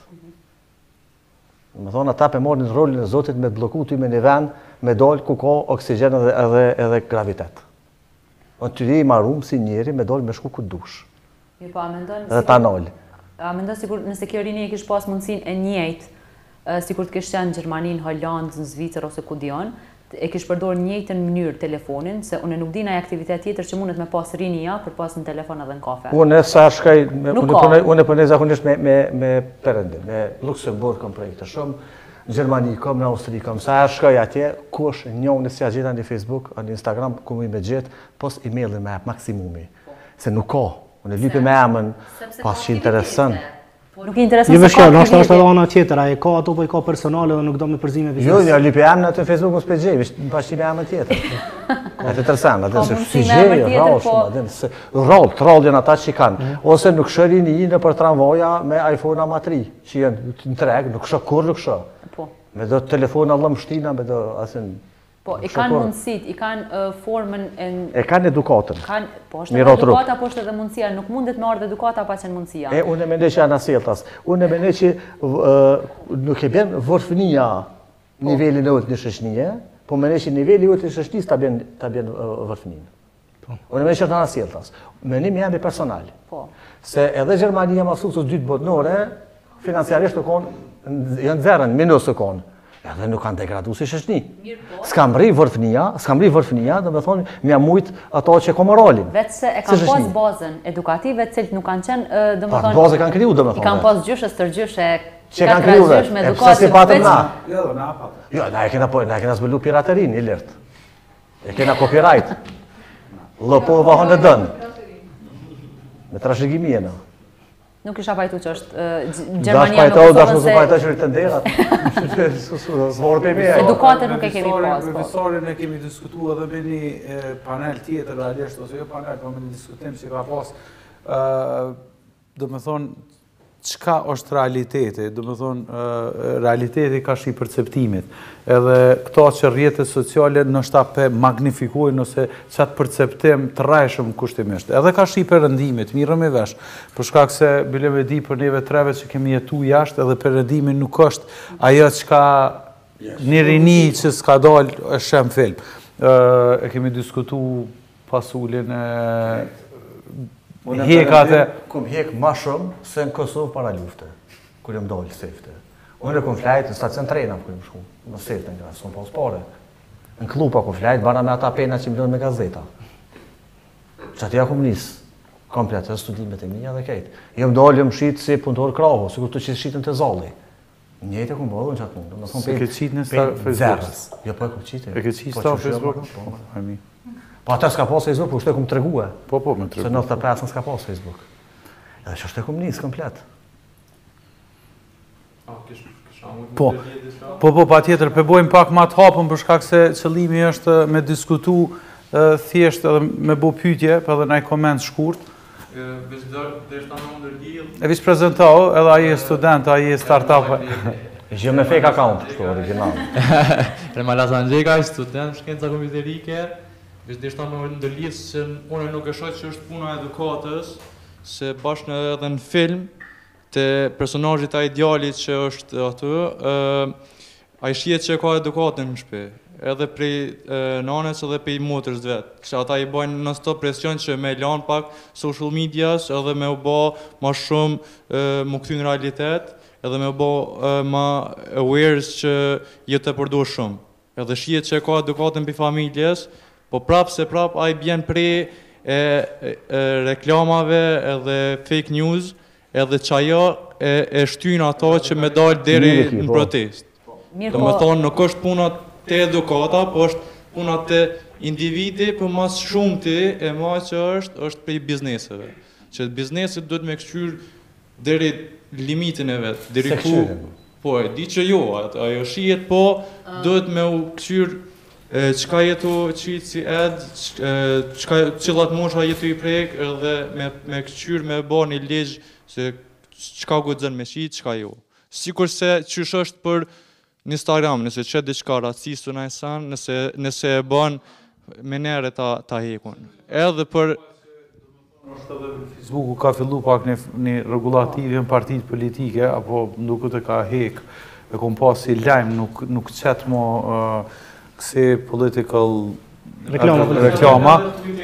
Do të thonë ata pe marrin rolin e Zotit me të blloku ty me një vend, me dal ku ka oksigjen edhe edhe edhe gravitet. O ty i marrum si njeri me dal me shku ku dush. Mi po, a mendon Edhe ta nol. A mendon sikur nëse kjo rini e kish pas mundësinë e njëjtë, uh, sikur të kish qenë në Gjermani, në Holandë, në Zvicër ose ku dion, e kish përdor njëjtën mënyrë telefonin, se unë nuk di ndaj aktivitet tjetër që mundet me pas rinia për pas në telefon edhe në kafe. Unë sa shkaj, unë Nuk ka. punoj, unë punoj zakonisht me me me Perëndin, me Luksemburg kam projekte shumë, në Gjermani kam, në Austri kam. Sa shkaj atje, kush njohën si gjeta në Facebook, në Instagram, ku më i me gjet, pos emailin me app maksimumi. Se nuk ka. Unë lypi me emën, pas që interesën. Nuk i intereson Jo se vesh kjo, ka nështë është aktivitete. edhe ana tjetër, a e ka ato po i ka personale dhe nuk do me përzime Jo, biznes. ja lypi emën atë në Facebook mos pe gjej, veç pas që me emën tjetër. Atë të tërsen, atë Ka se mundësi si me emër gjej, tjetër, rrallë po- shumë, atë se rrallë, rrallë janë ata që kanë. Ose nuk shërin i në për tramvaja me iPhone ma tri, që janë në treg, nuk shë kur nuk shë. Po. Me do telefona lëmë shtina, me do, asin, Po, i Nuk kanë shokur. mundësit, i kanë uh, formën e e kanë edukatën. kanë, po është Miro edhe trup. edukata, po është edhe mundësia, nuk mundet me ardhe edukata pa qenë mundësia. E unë e mendoj që janë asjeltas. Unë e mendoj që uh, nuk e bën vërfënia nivelin e ulët në shoqënie, po mendoj që niveli i ulët i shoqënisë ta bën ta bën uh, vërfënin. Unë e mendoj që janë asjeltas. Mendim jam i personal. Po. Se edhe Gjermania mësuesës dytë botnore, financiarisht u konë janë zerën minus u konë. Edhe nuk kanë degradu si shoqëni. S'kam rri vërfënia, s'kam rri vërfënia, do të thonë mja mujt ato që ka moralin. Vetë se e Si kanë pas shoqëni. bazën edukative, të cilët nuk kanë qenë, ë, Pa, domethënë, bazë kanë kriju, domethënë. i kanë pas gjyshe stërgjyshe, Që kanë kriju gjysh me vetë. E edukatë. pse si patëm veç- na? Jo, na pa. Jo, na e kena po, na e kena zbulu piraterin, i lirt. E kena copyright. Lëpo vahon e dën. Me trashëgimi jena. Nuk isha pajtu që është ë, Gj- Dash Gjermania pajto, nuk dash Kosovën mos se pajto që rritë nderat. Zvorë për me. Edukatën nuk e kemi pas, po. Visarin e kemi diskutu edhe me një e, panel tjetër, realisht, ose jo panel, po me një diskutim që ka pas, ë, do me thonë, çka është realiteti, do me thonë, ë, realiteti ka shi perceptimit. Edhe këto që rrjetet sociale nështë pe magnifikojnë ose qatë perceptim të rajshëm kushtimisht. Edhe ka shi perëndimit, mirëm i vesh, për shkak se bile me di për neve treve që kemi jetu jashtë, edhe perëndimi nuk është ajo që ka një rini që s'ka dal e shem film. Ë, e kemi diskutu pasullin e hekate. Kum hek ma shumë se në Kosovë para lufte, kur jam dalë sefte. Unë e kum flajt në stacion trena, kur jam shku, në sefte nga, s'kom pas pare. Në klupa kum flajt, bana me ata pena që më lënë me gazeta. Që aty ja kum nisë. Komplet, e studimet e mija dhe kejtë. Jëm dollë, jëm shqitë si punëtor krahu, si kur të që shqitën të zalli. Njëjtë e kumë bëllë në qatë mundë. Se ke qitë në Facebook? Jo, po e kumë qitë. E ke qitë sta Facebook? Po atër s'ka pas Facebook, po shte kumë të reguë. Po, po, me të reguë. Se nëzet e pesën s'ka pas Facebook. Edhe që shte kumë njësë komplet. Po, po, po, pa tjetër, përbojmë pak ma të hapën për shkak se qëllimi është me diskutu thjesht edhe me bo pytje, për edhe naj koment shkurt. E vish prezentau, edhe aji e student, aji e start-up. E që me fake account, kështu, original. Rema Lasangjeka, student, shkenca kompjuterike, vish dhe shta me ndërlidhë se une nuk e shoj që është puna edukatës, se bashkë edhe në film, të personajit a idealit që është aty, a i shiet që ka edukatën në shpe, edhe prej nanës edhe prej motërës vetë, që ata i bojnë në stop presion që me lanë pak social medias, edhe me u bo ma shumë më këthy në realitet, edhe me u bo ma awares që jetë e përdo shumë. Edhe shiet që ka edukatën për familjes, po prapë se prapë a i bjen prej reklamave edhe fake news, edhe që ajo e shtynë ato që me dalë deri në protest. Do me thonë, nuk është puna të edukata, po është puna të individi, për mas shumë të e ma që është, është prej bizneseve. Që bizneset duhet me këqyr deri limitin e vetë. Se këqyrin? Po, e di që jo, ajo shijet, po, duhet me u këqyr qka jetu qitë si ed, cilat mosha jetu i prek, edhe me këqyr me bo një legjë se qka gudzën me qitë, qka jo. Sikur se qysh është për në Instagram, nëse qëtë diqka racistu në esan, nëse e ban me nere ta hekun. Edhe për... Facebooku ka fillu pak një regulativë në partitë politike, apo ndukët e ka hek, e kom pas si lajmë, nuk qëtë mo kësi political reklama.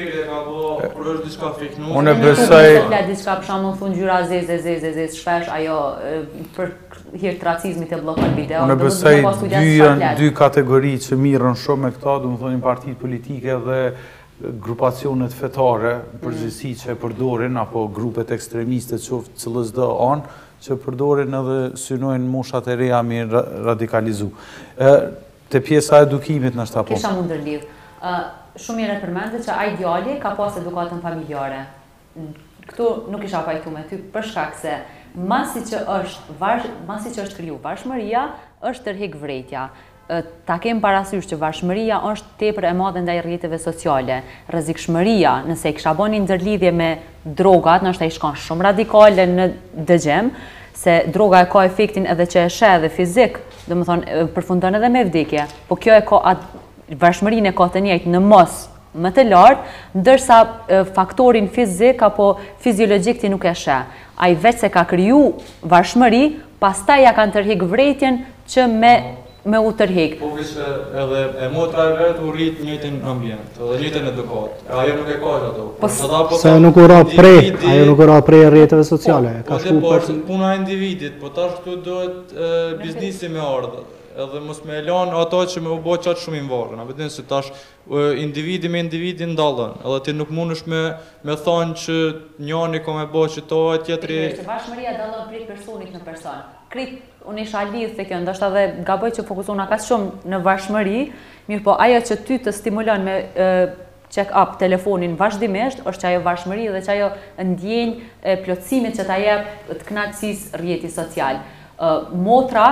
Unë e besoj... Unë diçka për shumë në thunë gjyra zezë, zezë, zezë, shpesh, ajo për hirtë racizmit e blokon video. Unë e besoj dy kategori që mirën shumë me këta, du më thonë një partitë politike dhe grupacionet fetare, përgjithësi që e përdorin, apo grupet ekstremiste qoftë cëllës dhe anë, që përdorin edhe synojnë moshat e reja mi radikalizu. Te pjesa edukimit në shtapo. Kisha mund ndërlidh. Shumë mire përmendë që a ideali ka pas edukatën familjare. Këtu nuk isha pajtu me ty për shkak se masi që është, masi që është kriju varshmëria, është tërhik vrejtja. Ta kem parasysh që varshmëria është tepër e madhe ndaj rrjeteve sociale. Rrezikshmëria, nëse i kisha bën një ndërlidhje me drogat, nështë ai shkon shumë radikale në dëgjem, se droga e ka efektin edhe që e sheh edhe fizik, do më thonë përfundon edhe me vdekje, po kjo e ka varshmërinë e ka të njëjtë në mos më të lartë, ndërsa faktorin fizik apo fiziologjik ti nuk e sheh. Ai vetë se ka kriju varshmëri, pastaj ja kanë tërheq vrejtjen që me me u tërheq. Po që edhe e motra e vetë u rrit njëjtin ambient, edhe njëjtin edukat. Ajo nuk e ka ato. Se nuk u ra prej, ajo nuk u ra prej rrjeteve sociale. Po dhe puna e individit, po tash këtu duhet biznisi me ardhë. Edhe mos me elan ato që me u bo qatë shumë i mvarën. A vetin se tash individi me individi ndalën. Edhe ti nuk mund është me thonë që njani ka me bo që to e tjetëri... Varshmëria dalën prej personit në person. Krit, unë isha lidhë të kjo, ndështë edhe gaboj që fokusona ka shumë në varshmëri, mirë po ajo që ty të stimulon me check-up telefonin vazhdimisht, është që ajo varshmëri dhe që ajo ndjenjë plotësimit që ta jep të knatësis rrjeti social. Motra,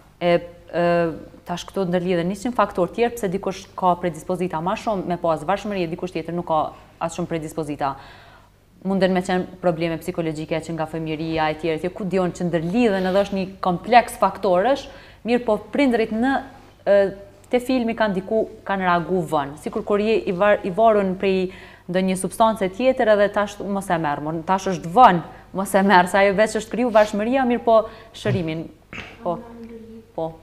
tash këto ndërlidhe njësim faktor tjerë, pëse dikush ka predispozita ma shumë me pas varshmëri, dikush tjetër nuk ka asë shumë predispozita. Munden me qenë probleme psikologjike që nga fëmijëria e tjerë, ku dion që ndërlidhen edhe është një kompleks faktorësh, mirë po prindrit në te filmi kanë diku, kanë reagu vën, sikur kur je i varun prej ndonjë substance tjetër edhe tash mos e merr, tash është vën, mos e merr, sa ajo veç është kriju varshmëria, mirë po shërimin. Po. Po.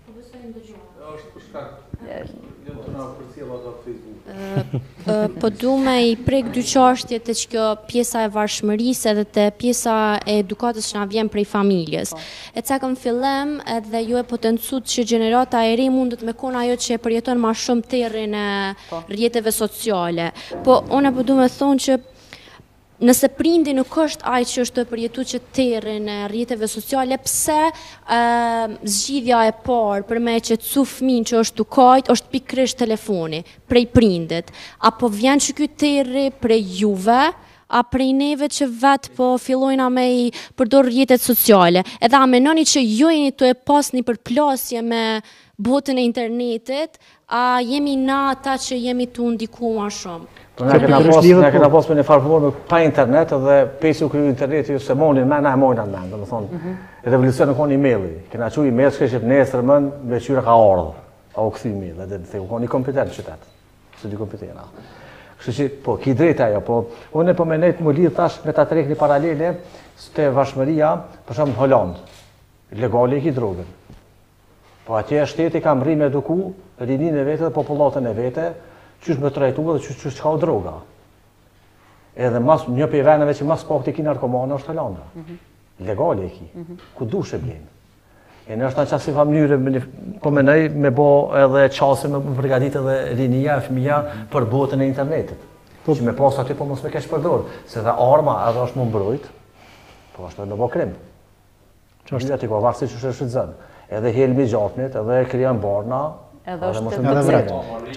Po du me i prek dy qashtje të që kjo pjesa e varshmërisë edhe të pjesa e edukatës që na vjen prej familjes. E cakën fillem edhe ju e potencut që gjenerata e re mundet me kona ajo që e përjeton ma shumë terrin e rrjeteve sociale. Po, une po du me thonë që nëse prindi nuk është ai që është të përjetu që terrin e rrjeteve sociale, pse uh, zgjidhja e parë për me që cu fëmin që është tukajt është pikërisht telefoni prej prindit, apo vjen që ky terri prej juve, a prej neve që vetë po fillojna me i përdor rrjetet sociale, edhe a menoni që ju jeni të e pasni përplasje me botën e internetit, a jemi na ata që jemi të ndiku ma shumë? Ne kena pas, ne kena pas me një farëformë pa internet dhe pesi u kryu interneti se monin me, na e mojnë atë me, dhe më thonë, revolucion në konë e-maili. Kena që e-mail, shkeship nesër mën, veqyra ka ardhë, a u këthy e-mail, dhe dhe u konë një kompetent në qytet, së dy kompetena. Kështë që, po, ki drejta jo, po, unë e po me nejtë më lidhë tash me ta trek një paralele, të vashmëria, për shumë në Hollandë, legali e ki drogën. Po atje shteti ka mri me eduku, rinin e vete dhe popullatën e vete, qysh me trajtu dhe qysh qysh ka o droga. Edhe mas, një për i veneve që mas pak të ki narkomane është Hollanda. Legali e ki, ku du shë blenë. E në është në qasi fa mënyrë, po me nej, me bo edhe qasi me brigadit edhe rinia e fëmija për botën e internetit. Që me pas aty po mos me kesh përdor, se dhe arma edhe është më mbrojt, po është në bo krim. Që është aty ko varsi që është shëtë edhe helmi gjatnit, edhe krijan barna, edhe është të vërtet.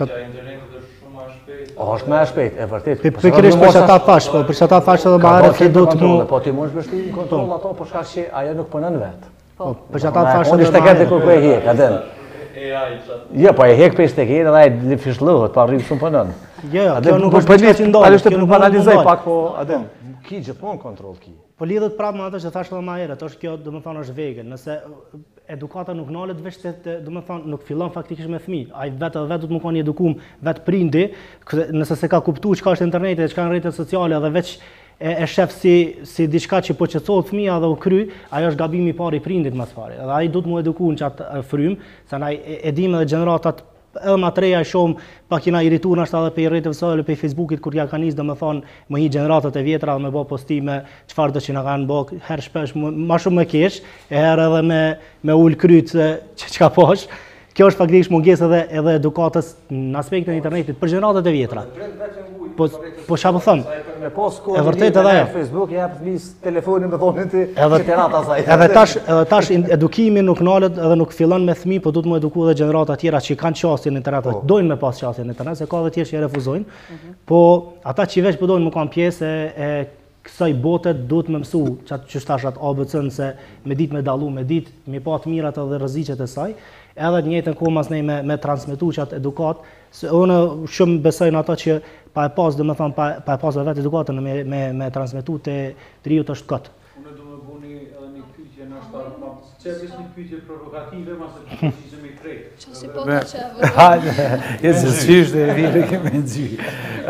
O, është me e shpejt, e vërtet. Pikërisht për që ta thash, po për që ta thash edhe ma herët që do të mu... Po ti mund shpeshti në kontrol ato, po shka që ajo nuk pënën vetë. Po për që ta thash edhe ma herët. Unë ishte këtë kërku e hek, adem. Jo, po e hek për ishte këtë edhe e li fishlëhët, pa rrimë shumë pënën. Jo, kjo nuk është që që ndodhë. Alë është të analizoj pak, po adem. Ki gjithmonë kontrol ki. Po lidhët prapë me atë që thash edhe ma herët, është kjo, do më thonë, është vegën. Nëse edukata nuk nalet veç të, do më thonë, nuk fillon faktikisht me fëmijë. Ai vetë edhe vetë do të më kanë edukum vetë prindi, nëse se ka kuptu çka është interneti dhe çka janë rrjetet sociale dhe veç e, e shef si si diçka që po qetësohet fëmia dhe u kry, ajo është gabimi i parë i prindit më së pari. Edhe ai duhet më eduku në çat frym, se ai e, e dim edhe gjeneratat edhe më të reja shohim pak jena irrituar ashtu edhe pe rrjetet sociale, pe Facebookit kur ja kanë nis domethënë më hi gjeneratat e vjetra dhe më bë postime çfarë do që na kanë bë herë shpesh më shumë më keq, e herë edhe me me ul kryt se çka posh. Kjo është faktikisht mungesë edhe edhe edukatës në aspektin e internetit për gjeneratat e vjetra. Po po çfarë po them? E vërtet edhe ajo. Facebook jap flis telefonin me thonin ti gjenerata saj. Edhe tash edhe tash edukimi nuk nalet edhe nuk fillon me fëmijë, po duhet më eduku edhe gjenerata tjera që kanë qasjen në internet, dojnë me pas qasjen në internet, se ka edhe tjerë që e refuzojnë. Po ata që veç po dojnë më kanë pjesë e kësaj bote duhet me mësu çat që thash atë A B C-n se me ditë me dallu, me ditë me pa të mirat edhe rreziqet e saj. Edhe të njëjtën kohë mas ne me, me transmetu qatë edukat, se unë shumë besoj në ata që pa e pas, dhe me thonë, pa, pa e pas dhe vetë edukatën me, me, me transmetu të triut është këtë. Unë do me buni edhe një pyetje në ashtar, ma qepis një pyetje provokative, ma se pyetje që me krejtë. Që si po të qevë. Hajde, e se s'qysh dhe e vire keme në gjyë.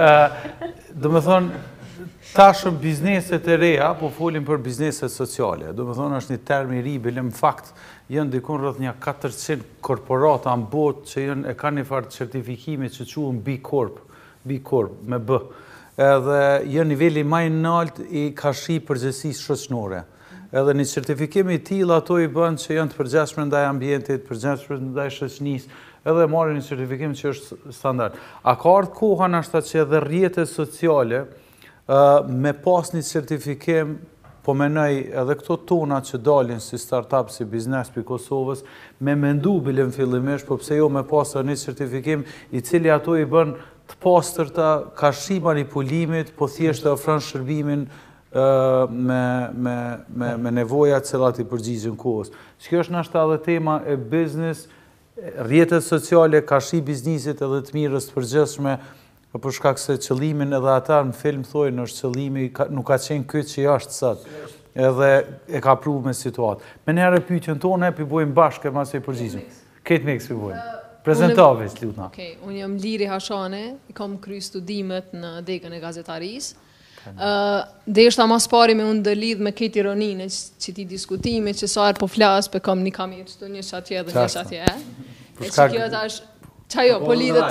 Do me thonë, tashëm bizneset e reja, po folim për bizneset sociale. Do me thonë, është një term i ri, bilim fakt, jënë dikun rrëth një katërqind korporata në botë që jënë e ka një farë certifikimi që quën B Corp, B Corp me B. Edhe jënë nivelli maj nalt i kashi përgjësis shoqënore. Edhe një certifikimi tillë ato i bënë që janë të përgjeshme ndaj ambientit, përgjeshme ndaj shoqënisë, edhe marrë një certifikim që është standard. A ka ardhë koha në ashta që edhe rrjetet sociale me pas një certifikim, po menoj edhe këto tona që dalin si startup, si biznes për Kosovës, me mendu bilim fillimisht, po pse jo me pas një certifikim i cili ato i bën të pastërta, ka shi manipulimit, po thjesht të ofron shërbimin me, me, me, me nevoja cilat i përgjigjën kohës. Që kjo është nashta edhe tema e biznes, rrjetet sociale, ka shi biznisit edhe të mirës të përgjithshme, për shkak se qëllimin edhe ata në film thojnë është qëllimi nuk ka qenë këtë që është sot, edhe e ka pru me situatë. Me njerë e pyetjen tonë, pi bojmë bashkë e masë e përgjigjëm. Kate Mix pi bojmë. Prezentavi, s'lutna. Unë jam Liri Hashane, i kam kry studimet në degën e gazetarisë. Dhe është ta mas pari me unë dëlidh me këtë ironinë që ti diskutimi, që sa erë po flasë, pe kam një kamirë qëto një qatje dhe një qatje. E që kjo të është Qa jo, po lidhet...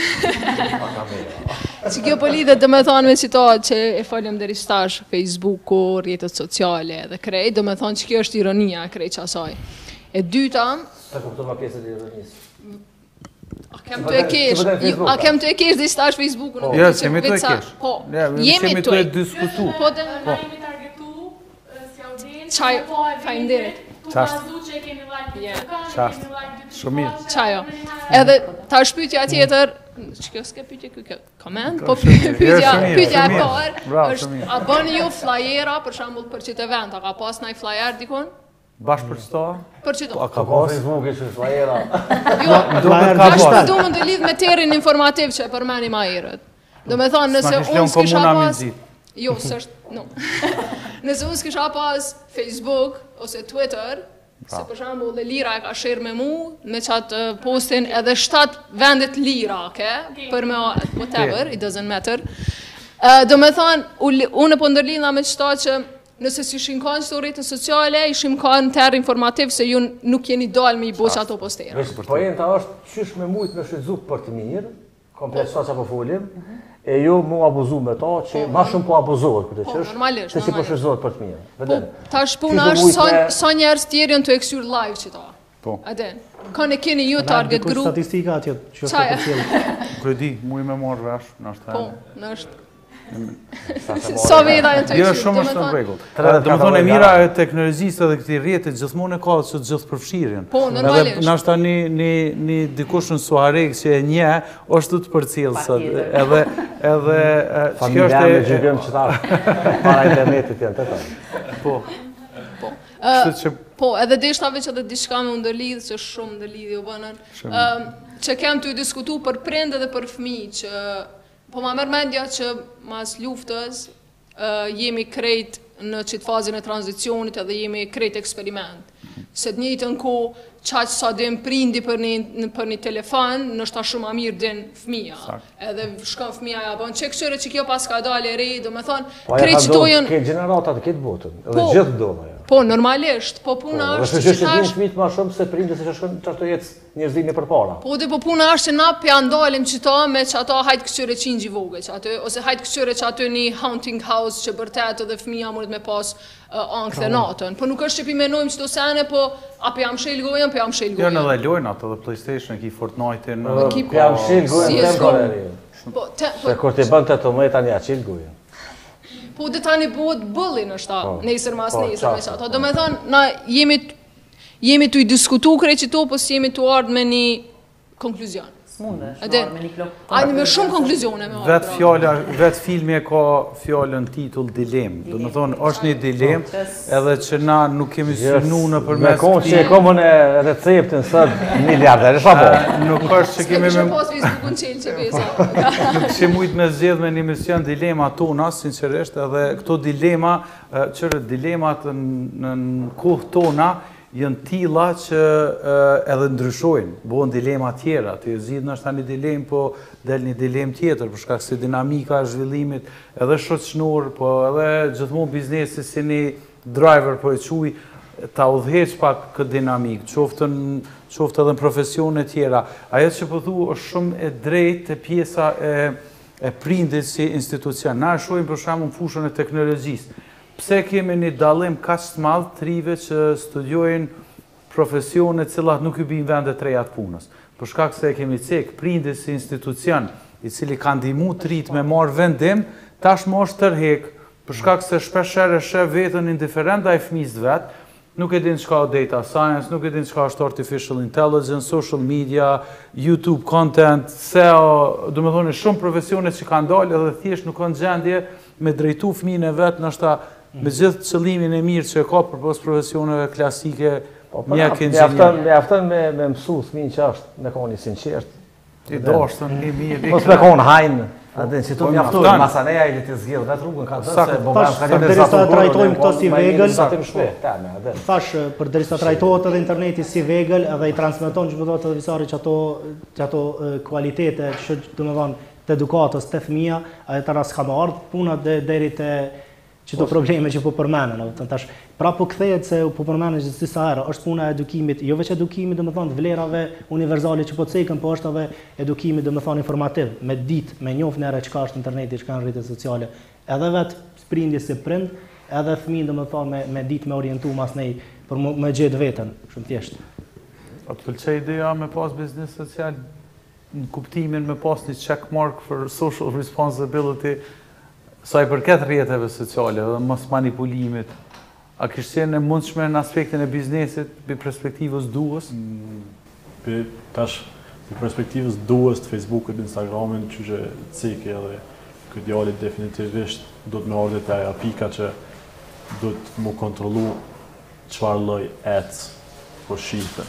Që kjo po lidhet dhe me thonë me situatë që e falim dhe ristash Facebooku, rrjetet sociale dhe krej, dhe me thonë që kjo është ironia krej qasaj. E dyta... Të kuptova pjesët e ironisë. A kem të e kesh, a kem të e kesh dhe stash Facebooku? Ja, se mi të e kesh. Po, jemi të e diskutu. Po, dhe në jemi targetu, si audiencë, qaj, fajnderit. Qasht. Qasht. Shumir. Qajo. Edhe ta shpytja tjetër, që kjo s'ke pytje kjo koment, po pytja e parë, është, a bëni ju flajera, për shambull për qëtë event, a ka pas naj flajer dikon? Bash për qëta? Për qëto. A ka pas Facebook e që flajera? Jo, është du më të lidh me terin informativ që e përmeni ma herët. Do me thonë, nëse unë s'kisha pas... Jo, s'është, no. Nëse unë s'kisha pas Facebook ose Twitter, se për shambull dhe Lira e ka shirë me mu, me qatë postin edhe shtatë vendet Lira, ke? Për me whatever, it doesn't matter. Do me thonë, unë e po ndërlidha me qëta që nëse si shimkan qëto rritën sociale, i shimkan terë informativ se ju nuk jeni dalë me i bo që ato postera. Pojenta është qysh me mujtë me shqytzu për të mirë, komplet qëta që po folim, e ju mu abuzu me ta që ma shumë po abuzohet për të qësh, se që po shqytzohet për të mirë. Po, ta shpuna është sa njerës tjerën të eksyr live që ta. Po. Aden, kanë e keni ju target group. Statistika atje që është të cilë. Kredi, mu i me morë vesh, në është Po, në është. Sa veda e të jo, shumë është në regull. Dhe më thonë e mira e teknologjisë edhe këti rjetit gjithmonë e ka që gjithë përfshirjen. Po, normalisht. Edhe nështë ta një dikush në suarek që e nje, është të për cilë sot. Edhe... Familja me gjyëm qëtarë, para internetit janë të të. Po. Po, edhe deshtave që dhe dishka me ndërlidhë, që shumë ndërlidhë jo bënën, që kem të diskutu për prende dhe për fmi, që po ma mërë mendja që mas luftës jemi krejt në qitë fazin e tranzicionit edhe jemi krejt eksperiment. Se të njëjtë në ko qaqë sa din prindi për një telefon, nështë ta shumë a mirë din fmija. Edhe shkon fmija ja bon, që këqyre që kjo pas ka dalë e rejë, do me thonë, krejt që tojën... Këtë generatat, këtë botën, edhe gjithë dole. Po, normalisht, po puna është që që din shmit ma shumë se prindës e që shkën që ashtë jetë njërzimi për para. Po, dhe po puna është që na pja ndalim që ta me që ato hajtë këqyre qingji vogë, ose hajtë këqyre që ato një haunting house që bërtet edhe fmija mërit me pas ankë dhe natën. Po nuk është që pi menojmë që to sene, po a pe jam shel gojën, pe jam shel gojën. Jo, në dhe lojnë ato dhe PlayStation, ki Fortnite-in. Pe jam shel gojën, se kur t'i bënd të të mëjta një qil gojën. Po dhe tani bëhet bëllin është ta, nesër mas nesër me qato. Do me thonë, na jemi të i diskutu krej që to, po si jemi të ardhë me një konkluzion. S'munde, është ardhë me një klop. Ajnë me shumë konkluzione me ardhë. Vetë filmi e ka fjallën titull dilem. Do me thonë, është një dilem, edhe që na nuk kemi synu në përmes... Me konë që e komë në receptin sëtë miliarder, e shabo. Nuk është që kemi... S'ke pas Facebookun qenë që pesa. Nuk që mujtë me zjedh me një mision dilema tona, sinqeresht, edhe këto dilema, qërë dilemat në kohë tona, jënë tila që edhe ndryshojnë, bohën dilema tjera, të zhidë në është ta një dilem, po del një dilem tjetër, përshka kësi dinamika e zhvillimit, edhe shoqënor, po edhe gjithmonë biznesi si një driver, po e quj, ta udheq pak këtë dinamik, qoftë edhe në profesione tjera. Ajo që po thu është shumë e drejt të pjesa e prindit si institucion. Na e shojmë për shamë në fushën e teknologjisë. Pse kemi një dalim ka që të madhë të rive që studiojnë profesione cilat nuk ju bimë vendet reja të punës. Për shkak se kemi cek prindit si institucion i cili kanë dimu të rritë me marë vendim, tash më është tërhek, për shkak se shpesher e shef vetën indiferenda e fmizë vetë, nuk e din qka data science, nuk e din qka është artificial intelligence, social media, YouTube content, S E O, du me thoni shumë profesione që kanë dalë edhe thjesht nuk kanë gjendje me drejtu fmine vetë, nështë me gjithë qëllimin e mirë që e ka për pos profesioneve klasike, mjek inxinjer. Me aftën me mësu thmin që është, me koni sinqert. I do është, një mirë. Mos me konë hajnë, adin që tu mjaftojnë, masaneja i li të zgjellë, vetë rrugën ka të se Pash, për derisa të trajtojmë këto si vegël, Pash, për derisa të trajtojnë edhe interneti si vegël, edhe i transmiton që më do të dhe visari që ato kualitete, që të më dhanë të edukatës të fëmija, a e të ras ka më ardhë punat dhe deri të qëto probleme që po përmenën. Pra po këthejet se po përmenën që disa era, është puna edukimit, jo veç edukimit dhe më thonë vlerave universale që po cekën, po është edhe edukimit dhe më thonë informativ, me dit, me njof nere qka është interneti, qka në rritet sociale, edhe vetë prindje si prind, edhe fëmin dhe më thonë me dit me orientu mas nej, për me gjithë vetën, shumë thjeshtë. A të pëlqej ideja me pas biznes social? në kuptimin me pas një check mark for social responsibility sa i përket rrjeteve sociale dhe mos manipulimit. A kishte qenë e mundshme në aspektin e biznesit për perspektivës duës? Për tash për perspektivës duës të Facebookut, Instagramin, që që cike edhe këtë djallit definitivisht do të me ardhe të aja pika që do të mu kontrolu çfarë lloj ads po shifën.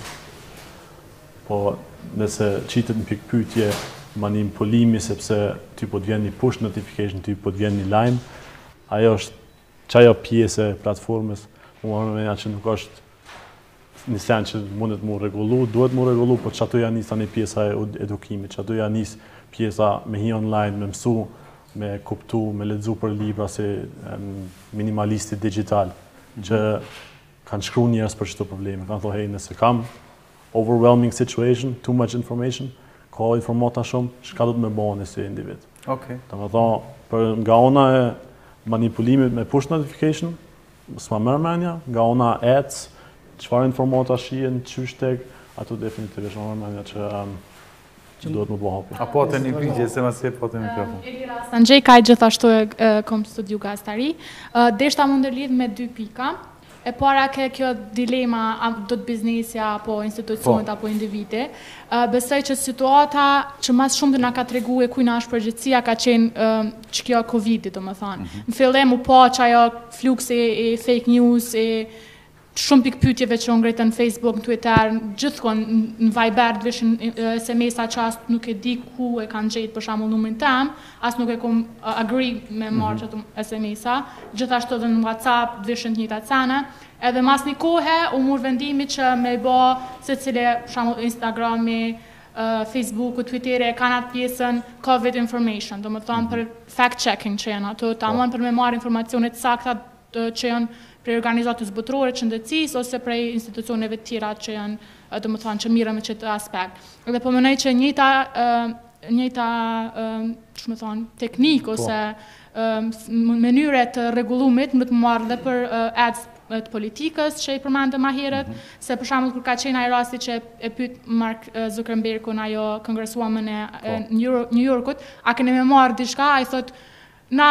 Po nëse qitet në pikë pyetje manipulimi sepse ty po të vjen një push notification, ty po të vjen një lajm, ajo është çajo pjesë e platformës, më marrë me që nuk është një sen që mundet mu regullu, duhet mu regullu, po që ato janë njës një pjesa e edukimit, që ato janë njës pjesa me hi online, me mësu, me kuptu, me ledzu për libra si minimalisti digital, që kanë shkru njerës për qëto probleme. Kanë thohej, nëse kam overwhelming situation, too much information, ka informata shumë, shka do të me bëhone si individ. Okay. Të më thonë, për nga ona e manipulimit me push notification, s'ma mërë menja, nga ona ads, çfarë informata shihen, qysh tek, ato definitivisht më mërë menja që um, që duhet më bëhapi. A po të një pyetje, se ma si e po të mikrofon. Elira Sanxhej ka gjithashtu e kom studiu gazetari. Deshta më ndërlidh me dy pika. E para ke kjo dilema, a do të biznesja, apo institucionet, apo individi. Besoj që situata që mas shumë të nga ka tregu e kujna është përgjithësia ka qenë që kjo Covid-i, do më thonë. Në fillim u po që ajo fluksi e fake news, e shumë pikë pyetjeve që ngritën në Facebook, në Twitter, gjithkohë në Viber, të vishin S M S-a që asë nuk e di ku e kanë gjetë për shembull numrin tem, asë nuk e kom agree me marrë që S M S-a, gjithashtu edhe në WhatsApp të vishin të njëjta cene, edhe mas një kohë u mur vendimi që me i bë secili për shembull Instagrami, Facebooku, Twitteri kanë atë pjesën COVID information, do më thonë për fact checking që janë ato, tamam për me marrë informacionet sakta që janë prej organizatës botërore të shëndetësisë ose prej institucioneve të tjera që janë, do të thonë, që mirën me këtë aspekt. Dhe po mendoj që njëjta njëjta, ç'më thonë, teknik ose mënyre të rregullumit më të marrë dhe për ads të politikës që i përmendëm më herët, se për shembull kur ka qenë ai rasti që e pyet Mark Zuckerbergun ajo congresswoman e New Yorkut, a keni më marrë diçka, ai thotë na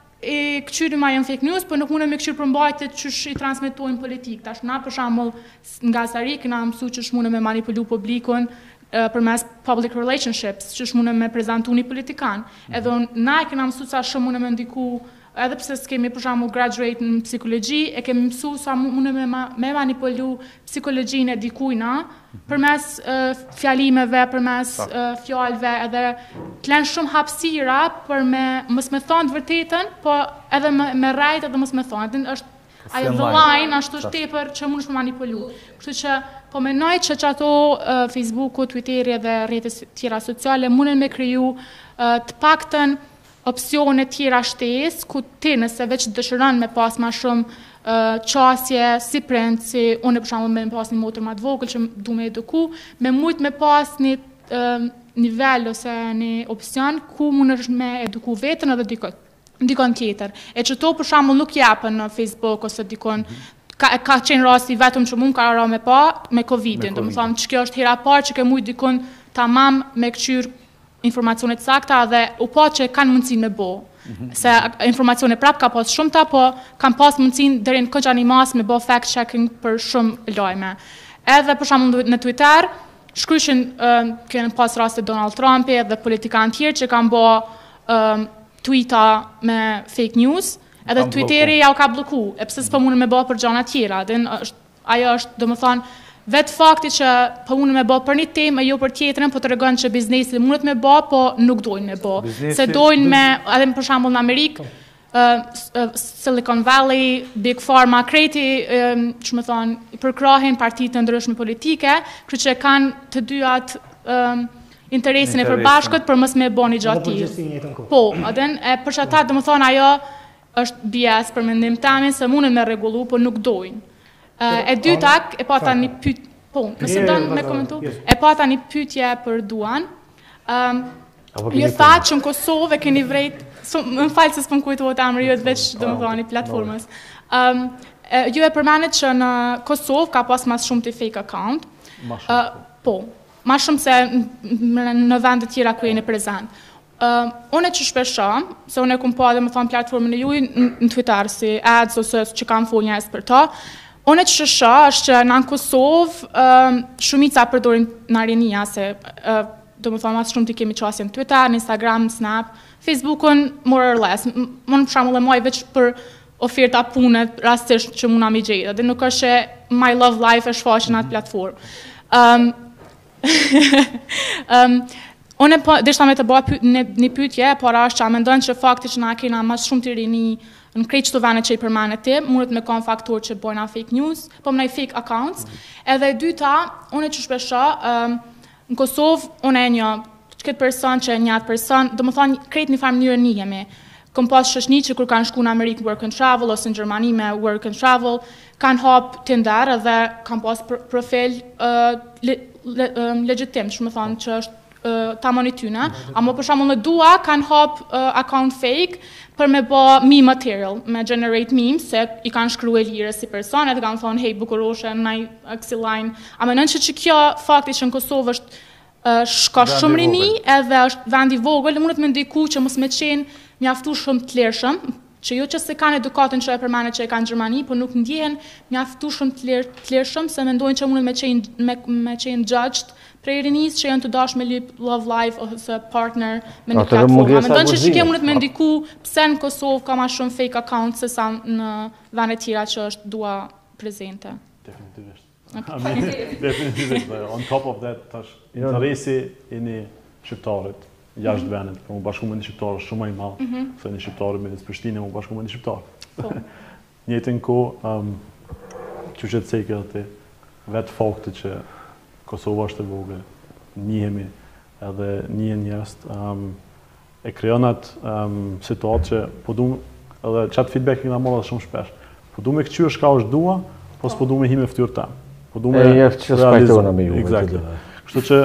e këqyri ma jenë fake news, për nuk mune me këqyrë përmbajtët që i transmitojnë politikë. Tash na për shembull nga sari këna mësu që shmune me manipulu publikun për mes public relationships, që shmune me prezentu një politikan. Edhe na e këna mësu sa shumë mune me ndiku, edhe pse s'kemi për shembull graduate në psikologji, e kemi mësu sa mune me, me manipulu psikologjin e dikujna, për mes uh, fjalimeve, për mes uh, fjalëve, edhe të lenë shumë hapësira për me mos me thonë të vërtetën, po edhe me, me rajt edhe mos me thonë. Edhe është ajo the line, ashtu është tepër që mund është me manipulu. Kështu që po menoj që që ato uh, Facebooku, Twitteri dhe rrjetet tjera sociale mundin me kriju uh, të paktën opsione tjera shtesë, ku ti nëse veç dëshiron me pas ma shumë uh, qasje, si prind, si unë për shembull me pas një motër ma të vogël që du me eduku, me mujt me pas një uh, nivel ose një opsion ku mund është me eduku vetën edhe dikon, dikon tjetër. E që to për shembull nuk japën në Facebook ose dikon, ka, ka qenë rasti vetëm që mund ka ra me pa me Covidin, do më thonë që kjo është hera parë që ke mujt dikon tamam me këqyr informacionet sakta dhe u po që kanë mundësin me bo. Se informacione prap ka pas shumë ta, po kam pas mundësin dherin këtë një mas me bo fact checking për shumë lojme. Edhe për shumë në Twitter, shkryshin uh, kënë pas raste Donald Trumpi dhe politikanë tjerë që kanë bo uh, tweeta me fake news, edhe Twitteri ja u ka bloku, e pëse s'po mundë me bo për gjana tjera. Dhe ajo është, do më thonë, vetë fakti që po mundë me bo për një temë e jo për tjetërën, po të regon që biznesi mundet me bo, po nuk dojnë me bo. Se dojnë me, edhe për shembull në Amerikë, uh, Silicon Valley, Big Pharma, kreti, um, që më thonë, i përkrahin partitë të ndryshme politike, kërë që kanë të dyat um, interesin e përbashkët për mës me bo një gjatë tjilë. Po, adhen, e për që ata, dhe më thonë, ajo është B S për mendim tamin, se mundën me regullu, po nuk dojnë. Uh, e dytak, e pata një pyetje, po, nëse donë me komentu, e pata një pyetje për Duan. Um, ju tha që në Kosovë keni vrejt, so, më falë se s'pëm kujtohet emri, ju e veç do më thoni platformës. Um, ju e përmenet që në Kosovë ka pas mas shumë të fake account. Uh, po, ma shumë se në vendet tjera ku jeni prezent. Uh, unë që shpesha, se unë e kumë pa dhe më thonë platformën e juj në Twitter, si ads ose që kam fol njërës për ta, unë që shpesha është që në Kosovë uh, shumica përdorin në rinia, se uh, do më thonë mas shumë të kemi qasje në Twitter, në Instagram, në Snap, Facebookun, more or less. Më në përshamull e moj veç për oferta punet rastisht që muna mi gjejda, dhe nuk është që my love life e shfaqe në atë platformë. Um, um, Unë po, deshta me të bëha një pyetje, para është që a mendojnë që fakti që na kena mas shumë të rini në krejt qëto vene që i përmane ti, mundet me kanë faktor që bojna fake news, po më nëj fake accounts. Edhe dyta, unë që shpesha, um, në Kosovë, unë e një, që këtë person që e një atë person, do më thonë krejt një farë mënyrë një jemi. Kom pas shoshni që kur kanë shku në Amerikë work and travel, ose në Gjermani me work and travel, kanë hap Tinder edhe kanë pas profil uh, le, le, um, legitim, që më thonë që është ta monityna, amo për shembull në dua kanë hap uh, account fake për me bë meme material, me generate memes, se i kanë shkruar lirë si persone, dhe kanë thonë, hej, bukuroshe, naj aksi line. A menon që që kjo fakti që në Kosovë është uh, shka shumë rini, edhe është vendi vogël, mundet me ndiku që mos me qenë mjaftu shumë të lirshëm, që jo që se kanë edukatën që e përmane që e kanë Gjermani, por nuk ndjehen mjaftu shumë të lirshëm, se mendojnë që mundet me qenë, me, me qenë judged prej rinis që janë të dash me lip love life ose partner me një platform. A mendon që që kjo mundet me ndiku pse në Kosovë ka ma shumë fake account se sa në vende tjera që është dua prezente? Definitivisht. I mean, definitivisht. On top of that, tash, interesi i një shqiptarit jashtë vendet, për më bashku me një shqiptar është shumë i madh, se një shqiptar me një Prishtinë më bashku me një shqiptar. Njëjtën kohë, që që të cekë edhe ti, vetë fakti që Kosova është e vogël, njihemi edhe njihen njerëz, um, e krijon atë um, situatë që po duam edhe çat feedback që na morë shumë shpesh. Po duam të kthyesh ka është dua, po s'po duam të himë fytyrë tam. Po duam të jep që spajtona me ju. Exactly. Kështu që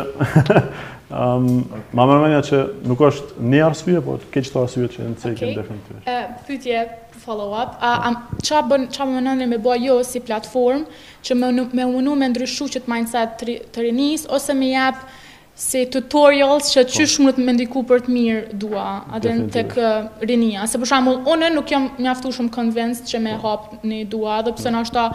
um, ma mendja që nuk është një arsye, po keq të arsye që në cekën definitivisht. Ë, pyetje follow up. A qa bën qa më nëndër me bëj jo si platform që me me munu me ndryshu që të mindset të rinis ose me jap si tutorials që qysh mundet me ndiku për të mirë dua atë tek rinia. Se për shembull unë nuk jam mjaftu shumë convinced që me hap një dua, edhe pse ndoshta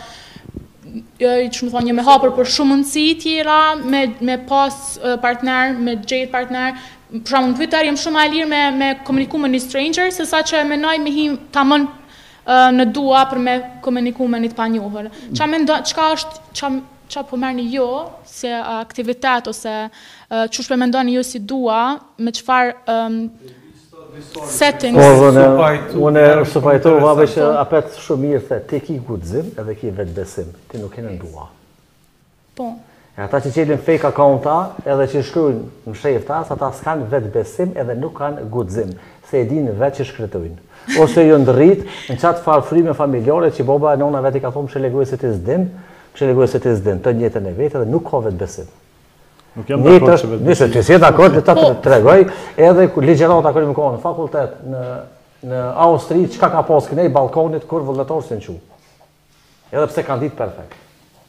që më thonë, një me hapër për shumë mundësi tjera, me, me pas partner, me gjejt partner. Për shembull në Twitter jam shumë e lirë me, me komuniku me një stranger, se sa që menoj me him tamam uh, në dua për me komuniku me një të panjohër. Qa me ndo, qka është, qa, qa po merë një jo, se uh, aktivitet, ose uh, qush për me ndo një jo si dua, me qfar um, settings. Unë e supajtova që apet shumë mirë the, ti ki gudzim edhe ki vetë besim, ti nuk kene ndua. Po. E ata që qelin fake accounta edhe që shkrujnë në sheftas, ata s'kan vetë besim edhe nuk kanë gudzim, se e dinë vetë që shkretojnë. Ose jo ndërrit në qatë farë frime familjare që boba e nona vetë i ka thomë që leguaj se ti s'din, që leguaj se ti s'din, të njëtën e vetë edhe nuk ka vetë besim. Nuk jam dakord që vetë besim. Nisë, si dakord që ta të regoj, edhe ligjerata kërë më kohë në fakultet në, në Austri, qka ka pas kënej balkonit kur vëllëtor si në qu. Edhe pse kanë ditë perfekt.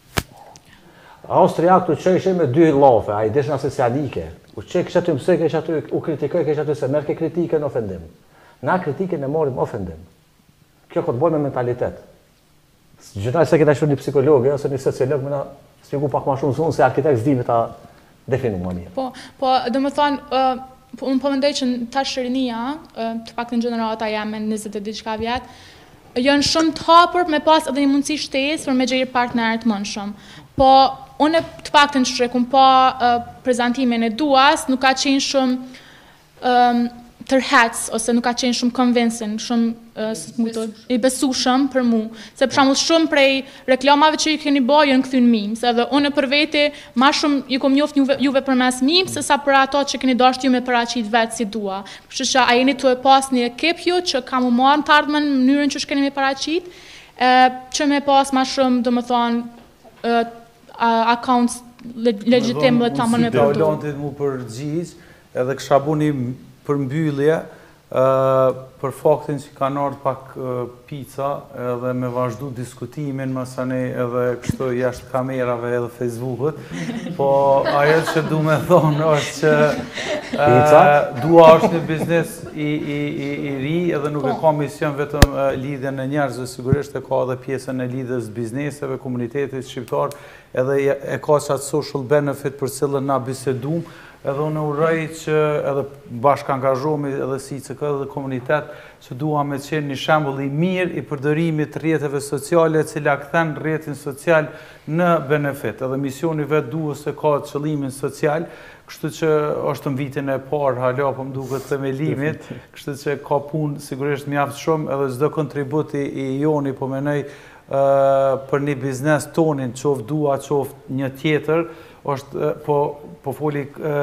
Austria këtu që ishe me dy lafe, a i desh nga socialike. U që kështë aty mëse, kështë aty u kritikoj, kështë aty se merë ke kritike në ofendim. Na kritike në morim ofendim. Kjo këtë boj me mentalitet. Gjënaj se këta shumë një psikologe, ose një sociolog, me na spjegu pak ma shumë zonë, se arkitekt zdi me ta definu ma mirë. Po, po, dhe më thonë, uh, unë po mendoj që ta shërinia, uh, të pak në generata jam me njëzet e diçka vjetë, janë shumë të hapur me pas edhe një mundësi shtesë për me gjejë partnerët më shumë. Po, unë të pak të në shrekum po uh, prezentimin e duas, nuk ka qenë shumë um, tërhec, ose nuk ka qenë shumë convincing, shumë uh, i besushëm për mu. Se për shembull shumë prej reklamave që i keni bërë janë kthyn memes, edhe unë për vete ma shumë ju kom njoft juve, juve përmes memes, se sa për ato që keni dashur ju me paraqit vetë si dua. Kështu që a jeni të e pas një ekip ju që kam u marrë në të ardhmen në mënyrën që shkeni me paraqit, që me pas ma shumë, do më thonë, uh, accounts legitim dhe ta më në përdu. Unë si të mu përgjigj, edhe kësha bu një përmbyllje, për faktin që kanë ardhur pak pizza edhe me vazhdu diskutimin mësane edhe kështu jashtë kamerave edhe Facebookut, po ajo që du me thonë është që dua është një biznes i, i, i, i ri edhe nuk e ka mision vetëm lidhjen e njerëzve, sigurisht e ka edhe pjesën e lidhjes bizneseve, komunitetit shqiptar, edhe e ka qatë social benefit për cilën na bisedum, edhe unë uroj që edhe bashkë angazhomi edhe si C K dhe komunitet që dua me qenë një shembull i mirë i përdorimit të rrjeteve sociale cila kthen rrjetin social në benefit. Edhe misioni vetë duhet se ka qëllimin social, kështu që është në vitin e parë hala po më duket themelimit, kështu që ka punë sigurisht mjaft shumë edhe çdo kontribut i joni po menoj për një biznes tonin, qoftë dua, qoftë një tjetër, është po, po foli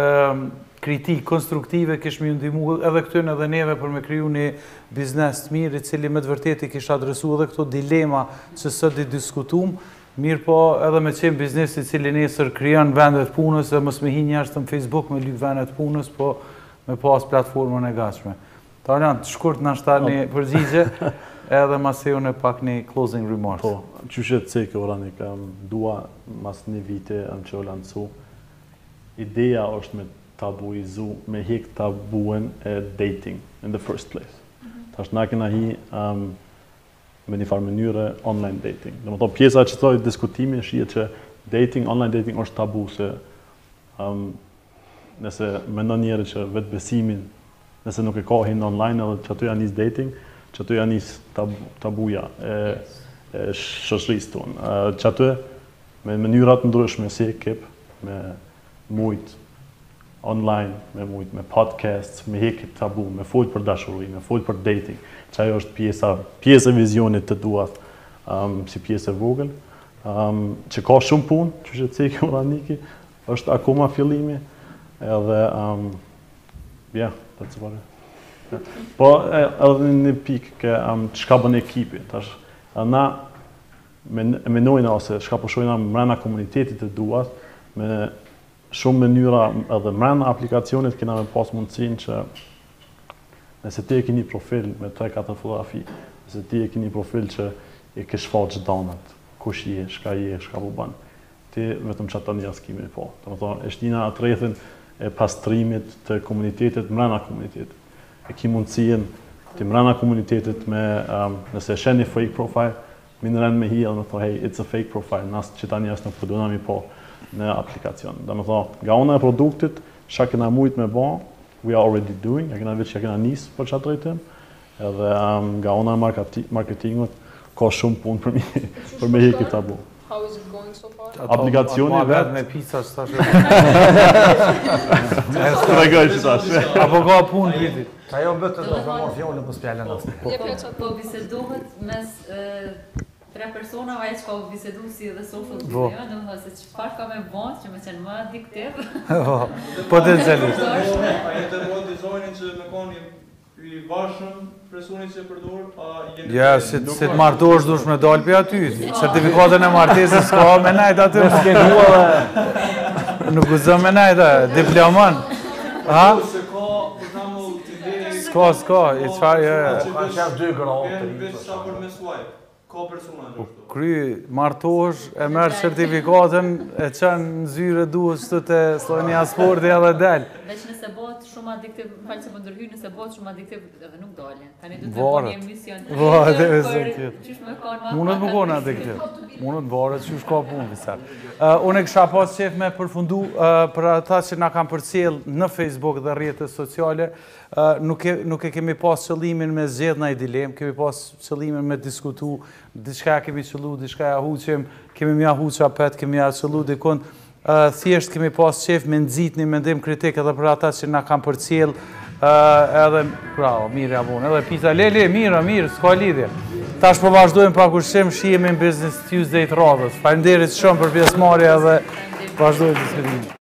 kritik konstruktive, kish më ndihmu edhe këtyn edhe neve për me kriju një biznes të mirë, i cili me të vërtetë i kish adresu edhe këto dilema që sot i diskutum, mirë po edhe me qenë biznes i cili nesër krijon vendet punës, dhe mos me hi njerëz në Facebook me lyp vendet punës, po me pas platformën e gatshme. Tarian, të shkurt na shta një përgjigje, edhe mas e unë pak një closing remarks. Po, qyshe të cekë, orani, kam dua mas një vite am që o lancu. Ideja është me tabuizu, me hek tabuen e dating in the first place. Tash na kena hi um, me një farë mënyre online dating. Dhe më thonë, pjesa që thoi diskutimi shihet që dating, online dating është tabu, se um, nëse mendon njëri që vetë besimin, nëse nuk e ka hin online edhe që aty janë nis dating, që aty janë nis tabu, tabuja e, e shoqërisë tonë. Që aty me mënyrat ndryshme si ekip, me mujt online, me mujt me podcasts, me hekit tabu, me folë për dashuri, me folë për dating, që ajo është pjesa, pjesë e vizionit të duat, um, si pjesë e vogël, um, që ka shumë punë, që që të cekë Raniki, është akoma fillimi, edhe, um, yeah, that's about it. Po, edhe një pikë ke um, çka bën ekipi, tash, na menojna ose çka po shohina mbrana komunitetit të duat, me shumë mënyra edhe mbrana aplikacionit kena me pas mundësinë që nëse ti e ke një profil me tre katër fotografi, nëse ti e ke një profil që e ke shfaqë danët, kush je, çka je, çka po bën, ti vetëm çata një askimi po. Domethënë, e shtina atë rrethin e pastrimit të komunitetit mbrana komunitetit. E ki mundësien të mbrana komunitetit me, um, nëse e shen një fake profile, minë rend me hi edhe me thoi, hey, it's a fake profile, nas që tani asë nuk përdojna mi po në aplikacion. Dhe me thoi, nga ona e produktit, shka kena mujt me ba, we are already doing, ja kena veç që kena nisë për qatë drejtim, edhe um, nga ona e marketingut, ka shumë punë për, mi, për me heki tabu. How is it going so far? Aplikacioni vetë me pizza që tash. Tregoj që tash. Apo ka punë vitit. Ajo bëtë të të morë fjollë për spjallën asë. Po bisedohet mes tre personave që ka bisedu si dhe social media, dhe më thë se qëfar ka me bënd që me qenë më addiktiv. Potencialisht. A jetë të mod dizajnin që me koni i vashëm personit që e përdor, a jeni... Ja, si të martosh dush me dalë për aty, certifikatën e martesës s'ka me najt aty. Nuk u zë me najt, diploman. Ha? Se ka, për shamu, të veri... S'ka, s'ka, i qfarë, ja. Ka qenë dy gradë. Kënë veç qa për me swipe, ka persona në shto. Kry, martosh, e merë certifikatën, e qenë në zyre duhet që të slojnë një sporti edhe del. Veç nëse bëhet shumë addiktiv, falë që më ndërhyj, nëse bëhet shumë addiktiv edhe nuk dalje. Tani du të Varet. bëni emision të Varet, tjetër e për tjetër. qysh me kanë ma Mundet më konë addiktiv. Mundet varet që shka punë visar. Unë e kësha pas qef me përfundu për ata që na kam përcjell në Facebook dhe rrjetet sociale, nuk e kemi pas qëllimin me zgjedh ndaj dilemë, kemi pas qëllimin me diskutu, diçka kemi qëllu, diçka ja huqim, kemi mja huqa pet, kemi ja qëllu dikun, thjesht kemi pas qef me nëzit një mendim kritik edhe për ata që na kam përcjell, edhe, bravo, mirë ja bon, edhe pizza, le, le, mirë, mirë, s'ka lidhje. Tash po vazhdojmë pa kushtim, shihemi në Business Tuesday të radhës. Faleminderit shumë për pjesëmarrje edhe vazhdojmë diskutimin.